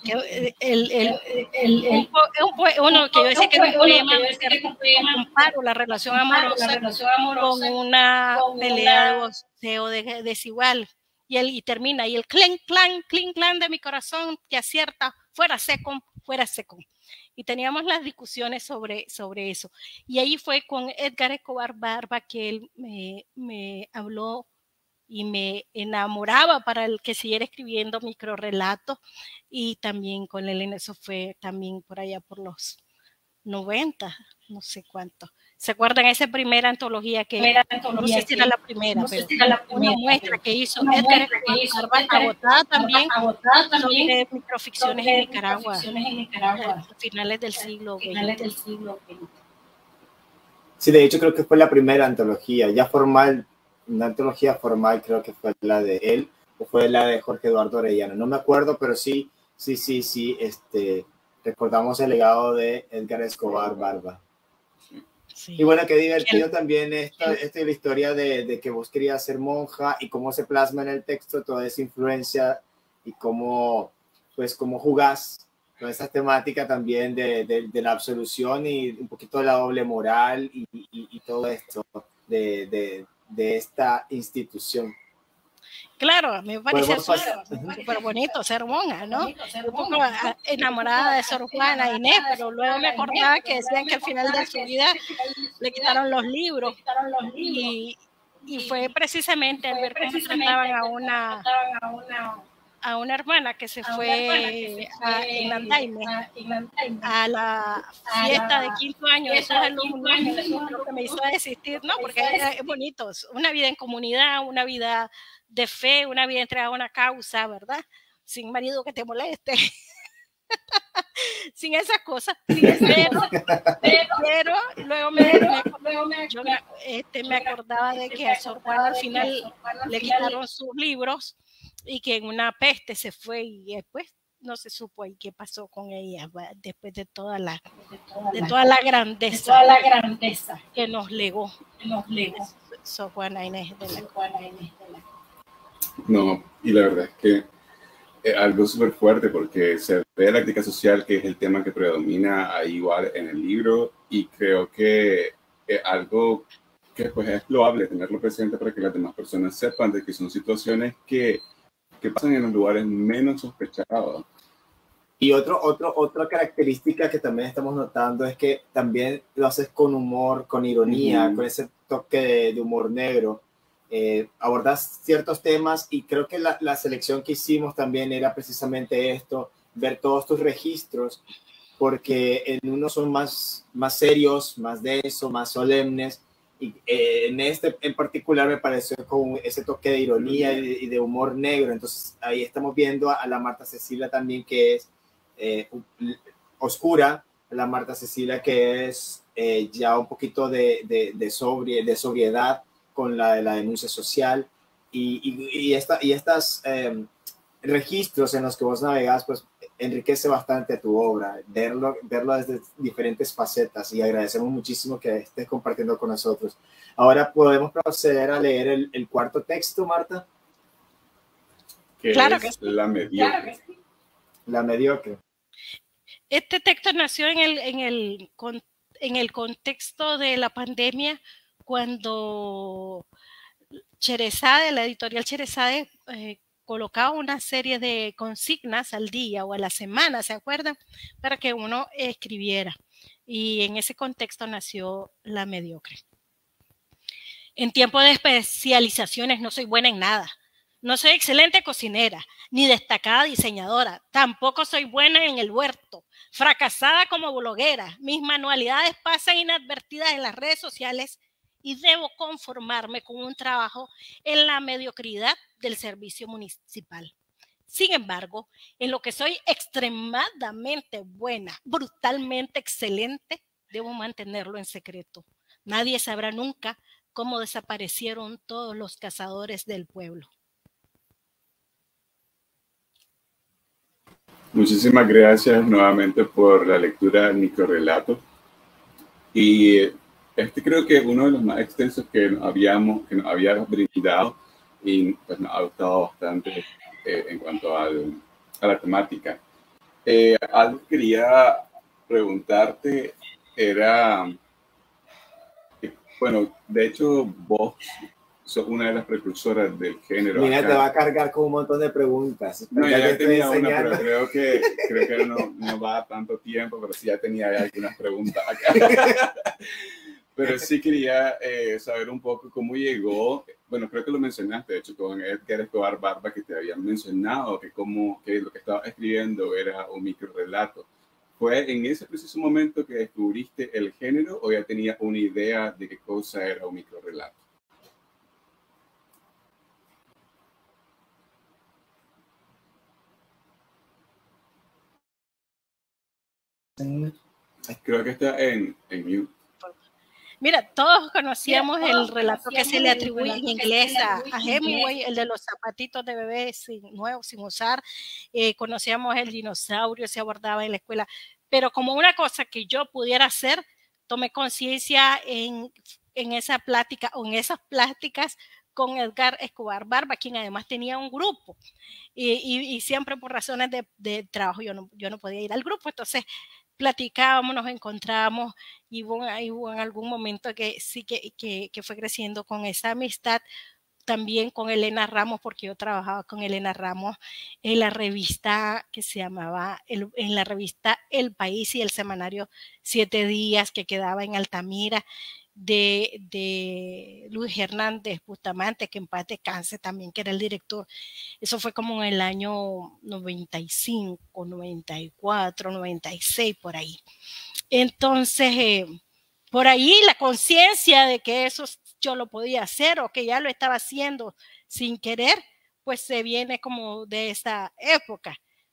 Uno que yo decía que era un poema, comparo la relación amorosa con una pelea de boxeo desigual. Y termina, y el clink, clan de mi corazón que acierta, fuera seco. Y teníamos las discusiones sobre eso. Y ahí fue con Edgar Escobar Barba que él me habló y me enamoraba para el que siguiera escribiendo microrelatos, y también con Elena, eso fue también por allá por los 90, no sé cuánto. ¿Se acuerdan esa primera antología que no sé si era la primera, pero una muestra que hizo Edgar Escobar Barba, agotada también sobre microficciones en Nicaragua a finales del siglo XX? Sí, de hecho creo que fue la primera antología, ya formal, una antología formal creo que fue la de él o fue la de Jorge Eduardo Orellana, no me acuerdo, pero sí, recordamos el legado de Edgar Escobar Barba. Sí. Y bueno, qué divertido también esta la historia de que vos querías ser monja y cómo se plasma en el texto toda esa influencia y cómo jugás con esa temática también de la absolución y un poquito de la doble moral y todo esto de esta institución. Claro, me parece súper bonito ser monja, ¿no? Un poco enamorada de Sor Juana Inés, pero luego me acordaba que decían que al final de su vida le quitaron los libros y fue precisamente al ver cómo trataban a una hermana que se fue en Andaime a la fiesta de 5º año de sus alumnos, lo que me hizo desistir, ¿no? Porque es bonito, una vida en comunidad, una vida de fe, una vida entregada a una causa, ¿verdad? Sin marido que te moleste. Sin esas cosas, pero luego me acordaba de que a Sor Juana al final le quitaron sus libros y que en una peste se fue y después no se supo ahí qué pasó con ella después de toda la grandeza que nos legó Sor Juana Inés de la No, y la verdad es que es algo súper fuerte porque se ve la crítica social, que es el tema que predomina ahí igual en el libro, y creo que es algo que pues es loable tenerlo presente para que las demás personas sepan de que son situaciones que pasan en los lugares menos sospechados. Y otra característica que también estamos notando es que también lo haces con humor, con ironía, con ese toque de humor negro. Abordas ciertos temas y creo que la selección que hicimos también era precisamente esto, ver todos tus registros, porque en unos son más serios, más densos, más solemnes, y en este en particular me pareció con ese toque de ironía y de humor negro. Entonces ahí estamos viendo a la Marta Cecilia también, que es oscura, la Marta Cecilia que es ya un poquito de sobriedad con la denuncia social y estas registros en los que vos navegás, pues enriquece bastante tu obra, verlo desde diferentes facetas, y agradecemos muchísimo que estés compartiendo con nosotros. Ahora podemos proceder a leer el cuarto texto, Marta. Claro que sí. La mediocre. La mediocre. Este texto nació en el contexto de la pandemia, cuando Sherezade, la editorial Sherezade, colocaba una serie de consignas al día o a la semana, ¿se acuerdan? Para que uno escribiera. Y en ese contexto nació La Mediocre. En tiempo de especializaciones no soy buena en nada. No soy excelente cocinera, ni destacada diseñadora. Tampoco soy buena en el huerto. Fracasada como bloguera. Mis manualidades pasan inadvertidas en las redes sociales y debo conformarme con un trabajo en la mediocridad del servicio municipal. Sin embargo, en lo que soy extremadamente buena, brutalmente excelente, debo mantenerlo en secreto. Nadie sabrá nunca cómo desaparecieron todos los cazadores del pueblo. Muchísimas gracias nuevamente por la lectura del microrrelato. Y creo que es uno de los más extensos que nos había brindado, y pues nos ha gustado bastante en cuanto a la temática. Algo que quería preguntarte era, bueno, de hecho vos sos una de las precursoras del género. Mira, acá te va a cargar con un montón de preguntas. No, ya tenía una, pero creo que no va a tanto tiempo, pero sí ya tenía algunas preguntas acá. Pero sí quería saber un poco cómo llegó, bueno, creo que lo mencionaste, de hecho, con Edgar Escobar Barba, que te habían mencionado que lo que estaba escribiendo era un microrrelato. ¿Fue en ese preciso momento que descubriste el género o ya tenías una idea de qué cosa era un microrrelato? Creo que está en mute. Mira, todos conocíamos el relato que se le atribuye en inglés a Hemingway, el de los zapatitos de bebé nuevos, sin usar. Conocíamos el dinosaurio, se abordaba en la escuela. Pero como una cosa que yo pudiera hacer, tomé conciencia en esa plática o en esas pláticas con Edgar Escobar Barba, quien además tenía un grupo. Y siempre por razones de trabajo yo no podía ir al grupo. Entonces platicábamos, nos encontrábamos y hubo en algún momento que sí que fue creciendo con esa amistad también con Elena Ramos, porque yo trabajaba con Elena Ramos en la revista que se llamaba, en la revista El País y el semanario 7 Días que quedaba en Altamira de Luis Hernández Bustamante, que en paz descanse también, que era el director. Eso fue como en el año 95, 94, 96, por ahí. Entonces, por ahí la conciencia de que eso yo lo podía hacer o que ya lo estaba haciendo sin querer, pues se viene como de esa época.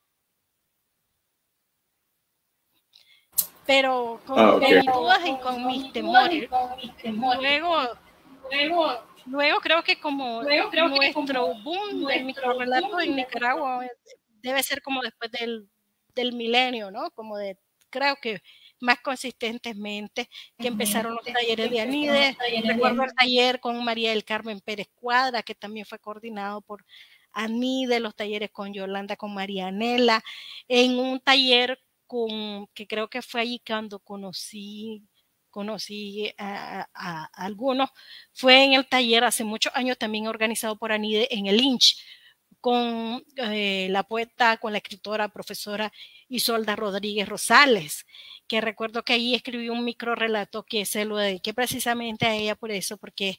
Pero con mis dudas y con mis temores. Luego creo que como nuestro boom del microrrelato en Nicaragua debe ser como después del milenio, ¿no? Como creo que más consistentemente, que empezaron los talleres de Anide. Recuerdo el taller con María del Carmen Pérez Cuadra, que también fue coordinado por Anide, los talleres con Yolanda, con Marianela, en un taller que creo que fue allí cuando conocí a algunos, fue en el taller hace muchos años también organizado por Anide en el Lynch, con la poeta, con la escritora, profesora Isolda Rodríguez Rosales, que recuerdo que ahí escribí un microrrelato que se lo dediqué precisamente a ella por eso, porque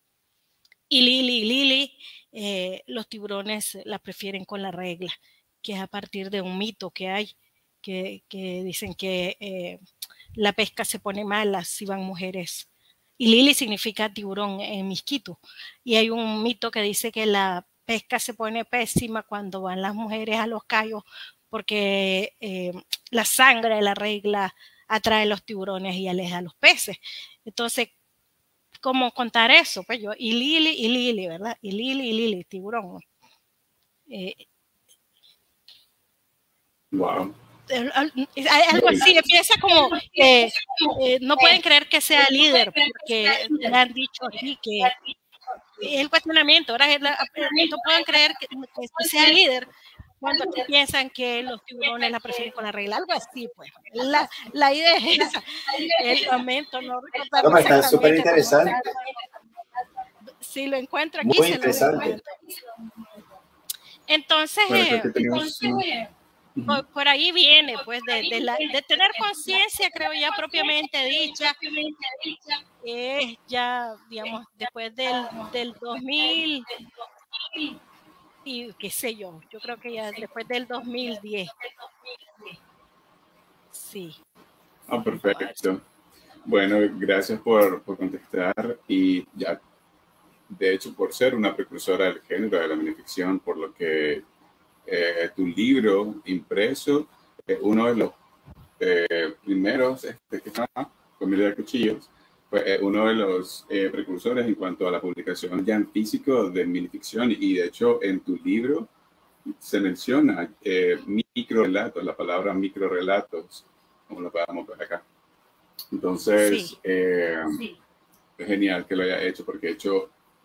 Lili, los tiburones la prefieren con la regla, que es a partir de un mito que hay, que dicen que la pesca se pone mala si van mujeres. Y Lili significa tiburón en misquito. Y hay un mito que dice que la pesca se pone pésima cuando van las mujeres a los cayos porque la sangre de la regla atrae los tiburones y aleja a los peces. Entonces, ¿cómo contar eso? Pues yo, y Lili, ¿verdad? Y Lili, tiburón. Wow. Algo así, empieza como no pueden creer que sea líder porque me han dicho aquí que el cuestionamiento, ahora no pueden creer que sea líder cuando piensan que los tiburones la prefieren con la regla, algo así, pues. La idea es esa. El momento, no recordar. No, está súper interesante. Si lo encuentro aquí, muy se interesante. Lo encuentro. Entonces, por ahí viene, pues, de tener conciencia, creo ya propiamente dicha, es ya, digamos, después del 2000 y qué sé yo creo que ya después del 2010. Sí. Perfecto. Bueno, gracias por contestar y ya, de hecho, por ser una precursora del género de la minificción, por lo que tu libro impreso, uno de los primeros que se llama Familia de Cuchillos, fue uno de los precursores en cuanto a la publicación ya en físico de minificción, y de hecho en tu libro se menciona microrelatos, la palabra microrelatos, como lo podamos ver acá. Entonces, sí. Es genial que lo haya hecho, porque de hecho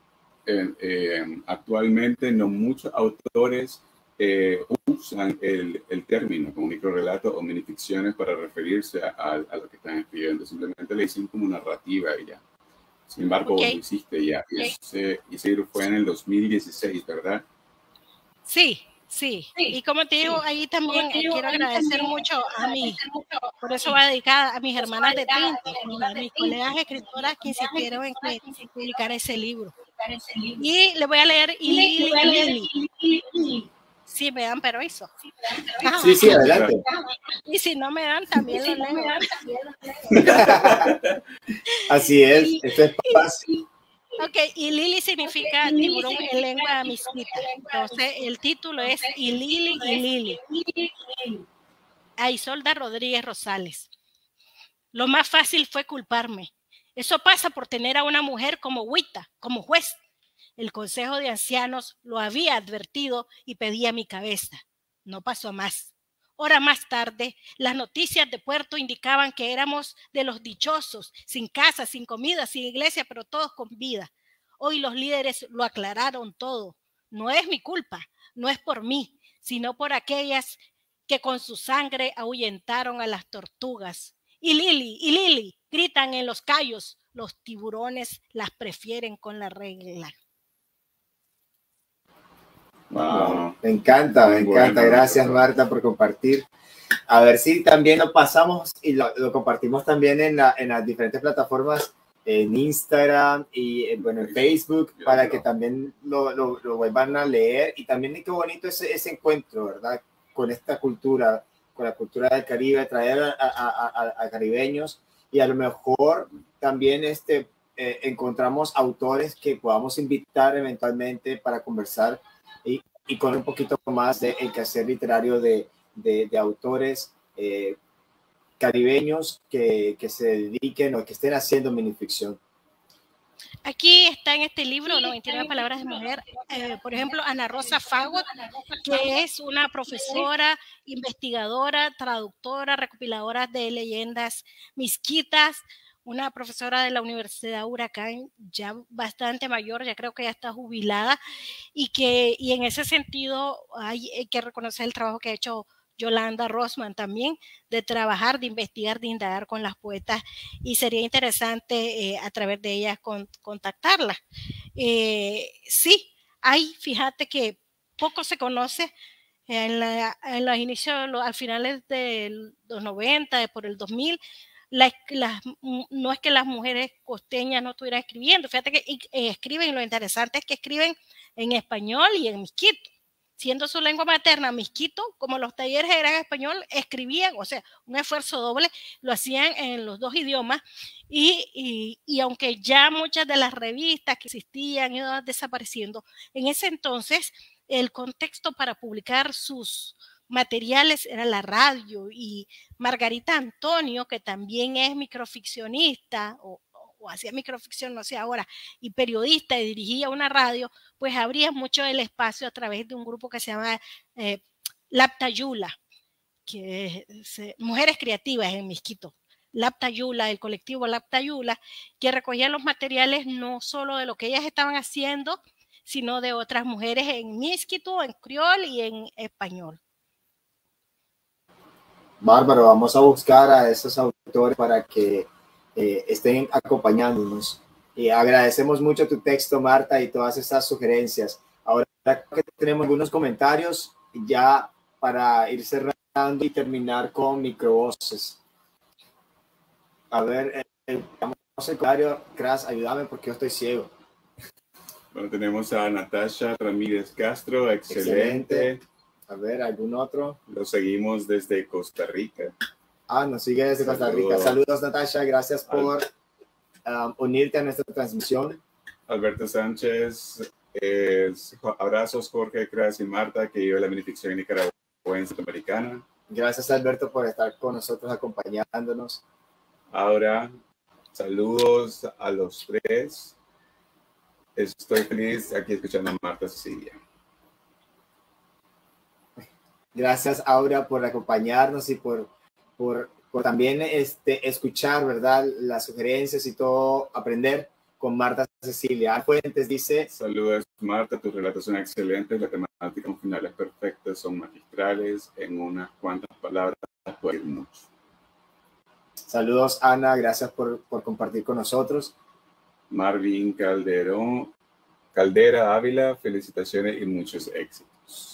actualmente no muchos autores usan el término como microrelato o minificciones para referirse a lo que están escribiendo. Simplemente le dicen como narrativa y ya. Sin embargo, vos lo hiciste ya. Ese libro fue en el 2016, ¿verdad? Sí. Y como te digo, ahí también quiero agradecer mucho a por eso va dedicada a mis hermanas de tinta, a mis colegas escritoras que insistieron en publicar ese libro. Y le voy a leer Lili. Sí, me dan permiso. Sí, adelante. Y si no me dan, también lo leo. Así es, esto es fácil. Ok, y Lili significa tiburón en lengua misquita. Entonces, el título es Y Lili. A Isolda Rodríguez Rosales. Lo más fácil fue culparme. Eso pasa por tener a una mujer como Huita, como juez. El Consejo de Ancianos lo había advertido y pedía mi cabeza. No pasó más. Hora más tarde, las noticias de Puerto indicaban que éramos de los dichosos, sin casa, sin comida, sin iglesia, pero todos con vida. Hoy los líderes lo aclararon todo. No es mi culpa, no es por mí, sino por aquellas que con su sangre ahuyentaron a las tortugas. Y Lili, gritan en los cayos, los tiburones las prefieren con la regla. Wow, me encanta. Gracias, Marta, por compartir. A ver si también lo pasamos y lo compartimos también en las diferentes plataformas, en Instagram y en Facebook, para que también lo vuelvan a leer. Y también qué bonito ese encuentro, ¿verdad? Con esta cultura, con la cultura del Caribe, traer a caribeños, y a lo mejor también encontramos autores que podamos invitar eventualmente para conversar y con un poquito más del quehacer literario de autores caribeños que se dediquen o que estén haciendo minificción. Aquí está en este libro 99 palabras de mujer, por ejemplo, Ana Rosa Fagot, que es una profesora, investigadora, traductora, recopiladora de leyendas misquitas, una profesora de la Universidad Huracán, ya bastante mayor, ya creo que ya está jubilada, y en ese sentido hay que reconocer el trabajo que ha hecho Yolanda Rosman también, de trabajar, de investigar, de indagar con las poetas, y sería interesante a través de ellas contactarlas. Sí, fíjate que poco se conoce en los inicios, a finales de los 90, por el 2000, no es que las mujeres costeñas no estuvieran escribiendo, fíjate que escriben, y lo interesante es que escriben en español y en misquito. Siendo su lengua materna misquito, como los talleres eran español, escribían, o sea, un esfuerzo doble, lo hacían en los dos idiomas, y aunque ya muchas de las revistas que existían iban desapareciendo, en ese entonces el contexto para publicar sus materiales era la radio, y Margarita Antonio, que también es microficcionista, o hacía microficción, no sé ahora, y periodista, y dirigía una radio, pues abría mucho el espacio a través de un grupo que se llama Laptayula, que es Mujeres Creativas en Misquito. Laptayula, el colectivo Laptayula, que recogía los materiales no solo de lo que ellas estaban haciendo, sino de otras mujeres en misquito, en criol y en español. Bárbaro, vamos a buscar a esos autores para que estén acompañándonos. Y agradecemos mucho tu texto, Marta, y todas estas sugerencias. Ahora que tenemos algunos comentarios ya para ir cerrando y terminar con microvoces. A ver, vamos al comentario. Cras, ayúdame porque yo estoy ciego. Bueno, tenemos a Natasha Ramírez Castro, excelente. A ver, ¿algún otro? Lo seguimos desde Costa Rica. Nos sigue desde Costa Rica. Saludos, Natasha. Gracias por unirte a nuestra transmisión. Alberto Sánchez, abrazos, Jorge, Cras y Marta, que vive la minificción nicaragüense americana. Gracias, Alberto, por estar con nosotros acompañándonos. Ahora, saludos a los tres. Estoy feliz aquí escuchando a Marta Cecilia. Gracias, Aura, por acompañarnos y por también escuchar, ¿verdad?, las sugerencias y todo, aprender con Marta Cecilia. Fuentes dice: saludos, Marta, tus relatos son excelentes, la temática con finales perfectos, son magistrales, en unas cuantas palabras puede ir mucho. Saludos, Ana, gracias por compartir con nosotros. Marvin Caldera Ávila, felicitaciones y muchos éxitos.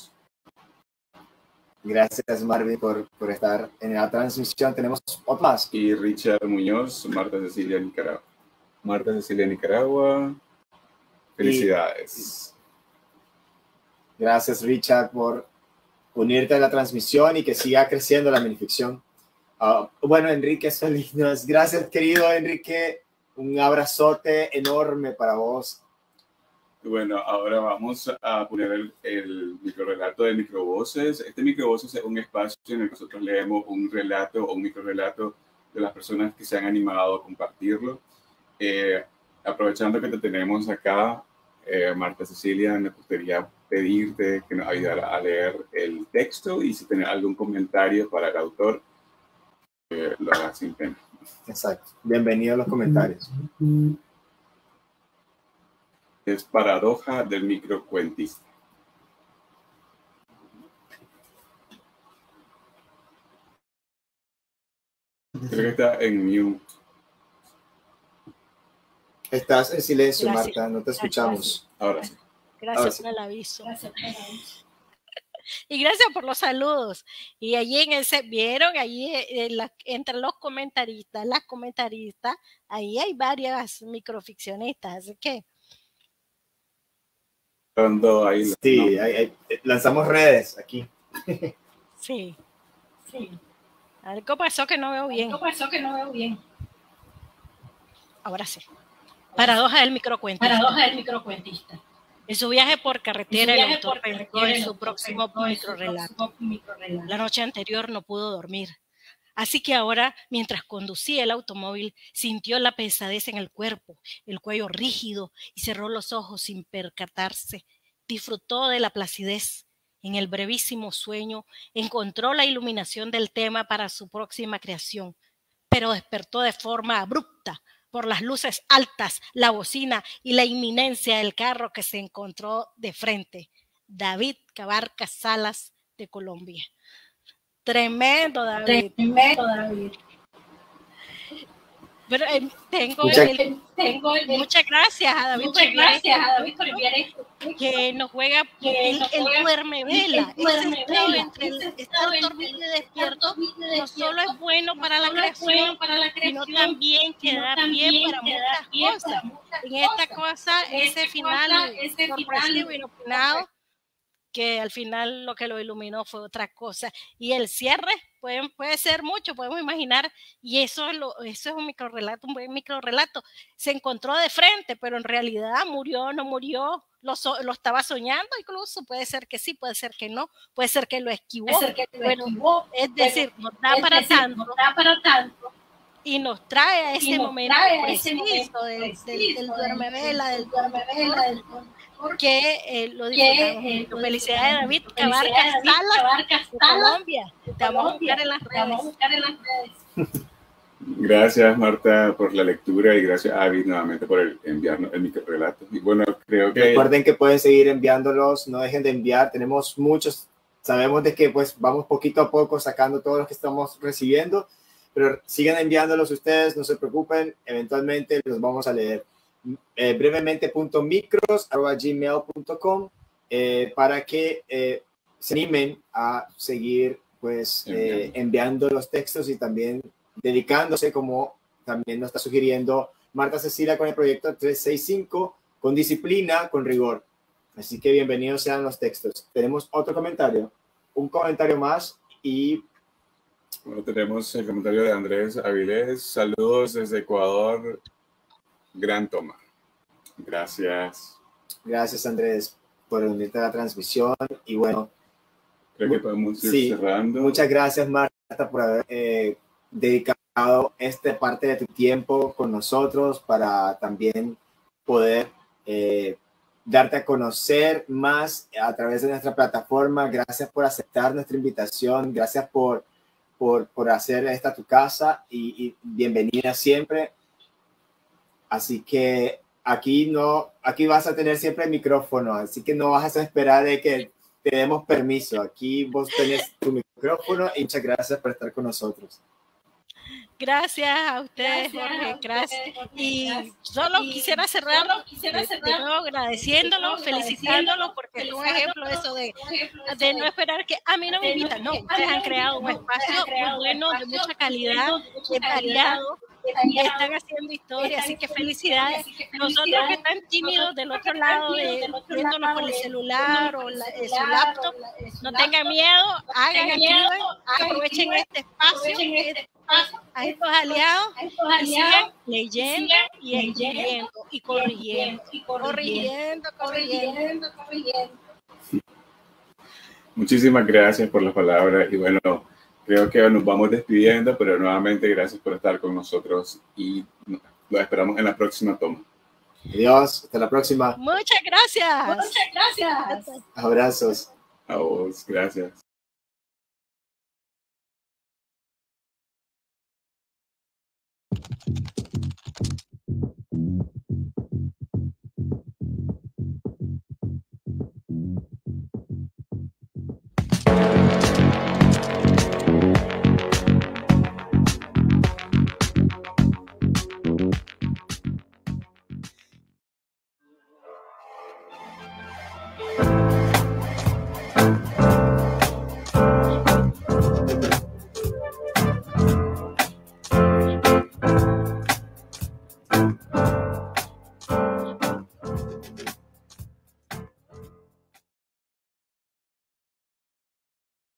Gracias, Marvin, por estar en la transmisión. Tenemos otro más. Y Richard Muñoz, Marta Cecilia, Nicaragua. Felicidades. Gracias, Richard, por unirte a la transmisión y que siga creciendo la minificción. Bueno, Enrique Solinos, gracias, querido Enrique. Un abrazote enorme para vos. Bueno, ahora vamos a poner el microrelato de Microvoces. Este Microvoces es un espacio en el que nosotros leemos un relato o un microrelato de las personas que se han animado a compartirlo. Aprovechando que te tenemos acá, Marta Cecilia, me gustaría pedirte que nos ayudara a leer el texto y si tenés algún comentario para el autor, lo hagas sin pena. Exacto. Bienvenido a los comentarios. Es Paradoja del microcuentista. Creo que está en mute. Estás en silencio, Gracias. Marta, no te escuchamos. Ahora sí. Gracias sí. por el aviso. Y gracias por los saludos. Y allí en ese, vieron, allí entre los comentaristas, las comentaristas, ahí hay varias microficcionistas, así que. Ahí, Sí, lanzamos redes aquí. Sí. Algo pasó que no veo bien. Ahora sí. Paradoja del microcuentista. En su viaje por carretera, el autor pensó en su próximo microrelato. La noche anterior no pudo dormir. Así que ahora, mientras conducía el automóvil, sintió la pesadez en el cuerpo, el cuello rígido y cerró los ojos sin percatarse. Disfrutó de la placidez. En el brevísimo sueño, encontró la iluminación del tema para su próxima creación, pero despertó de forma abrupta por las luces altas, la bocina y la inminencia del carro que se encontró de frente. David Cabarcas Salas, de Colombia. Tremendo, David. Pero muchas gracias a David por enviar esto, que nos juega el duerme vela. Este dormido y despierto no solo es bueno para la creación, sino también que da pie para muchas cosas. En esta cosa, ese final sorpresivo y inopinado, que al final lo que lo iluminó fue otra cosa. Y el cierre puede ser mucho, podemos imaginar, y eso es un microrelato, un buen microrelato. Se encontró de frente, pero en realidad murió, no murió, lo estaba soñando incluso, puede ser que sí, puede ser que no, puede ser que lo esquivó, es decir, no da para tanto. Y nos trae a ese momento preciso del duerme vela, que lo disfrutamos. Felicidades, David Cabarcas Salas, de Colombia. Te vamos a buscar en las redes. Gracias, Marta, por la lectura y gracias, David, nuevamente por enviarnos el microrelato. Y bueno, creo que... Recuerden que pueden seguir enviándolos, no dejen de enviar. Tenemos muchos, sabemos de que pues vamos poquito a poco sacando todos los que estamos recibiendo, pero sigan enviándolos ustedes, no se preocupen, eventualmente los vamos a leer. brevemente.micros@gmail.com para que se animen a seguir pues enviando los textos y también dedicándose, como también nos está sugiriendo Marta Cecilia, con el proyecto 365, con disciplina, con rigor. Así que bienvenidos sean los textos. Tenemos otro comentario, un comentario más y... Bueno, tenemos el comentario de Andrés Avilés. Saludos desde Ecuador. Gran toma. Gracias. Gracias, Andrés, por unirte a la transmisión. Y bueno, creo que podemos ir cerrando. Muchas gracias, Marta, por haber dedicado esta parte de tu tiempo con nosotros para también poder darte a conocer más a través de nuestra plataforma. Gracias por aceptar nuestra invitación. Gracias por hacer esta tu casa y bienvenida siempre. Así que aquí vas a tener siempre el micrófono, así que no vas a esperar de que te demos permiso. Aquí vos tenés tu micrófono y muchas gracias por estar con nosotros. Gracias a ustedes, Jorge, gracias. Y solo quisiera cerrar de nuevo agradeciéndolo, felicitándolo, porque es un ejemplo eso de no esperar que a mí no me invitan. No, ustedes han creado un espacio muy bueno, de mucha calidad, variado, están haciendo historia, así que felicidades. Nosotros que están tímidos del otro lado, viéndonos por el celular o su laptop, no tengan miedo, hagan, escriban, aprovechen este espacio a estos aliados y sigan leyendo y escribiendo y corrigiendo. Muchísimas gracias por las palabras y bueno, creo que nos vamos despidiendo, pero nuevamente gracias por estar con nosotros y lo esperamos en la próxima toma. Adiós, hasta la próxima. Muchas gracias. Abrazos. A vos, gracias.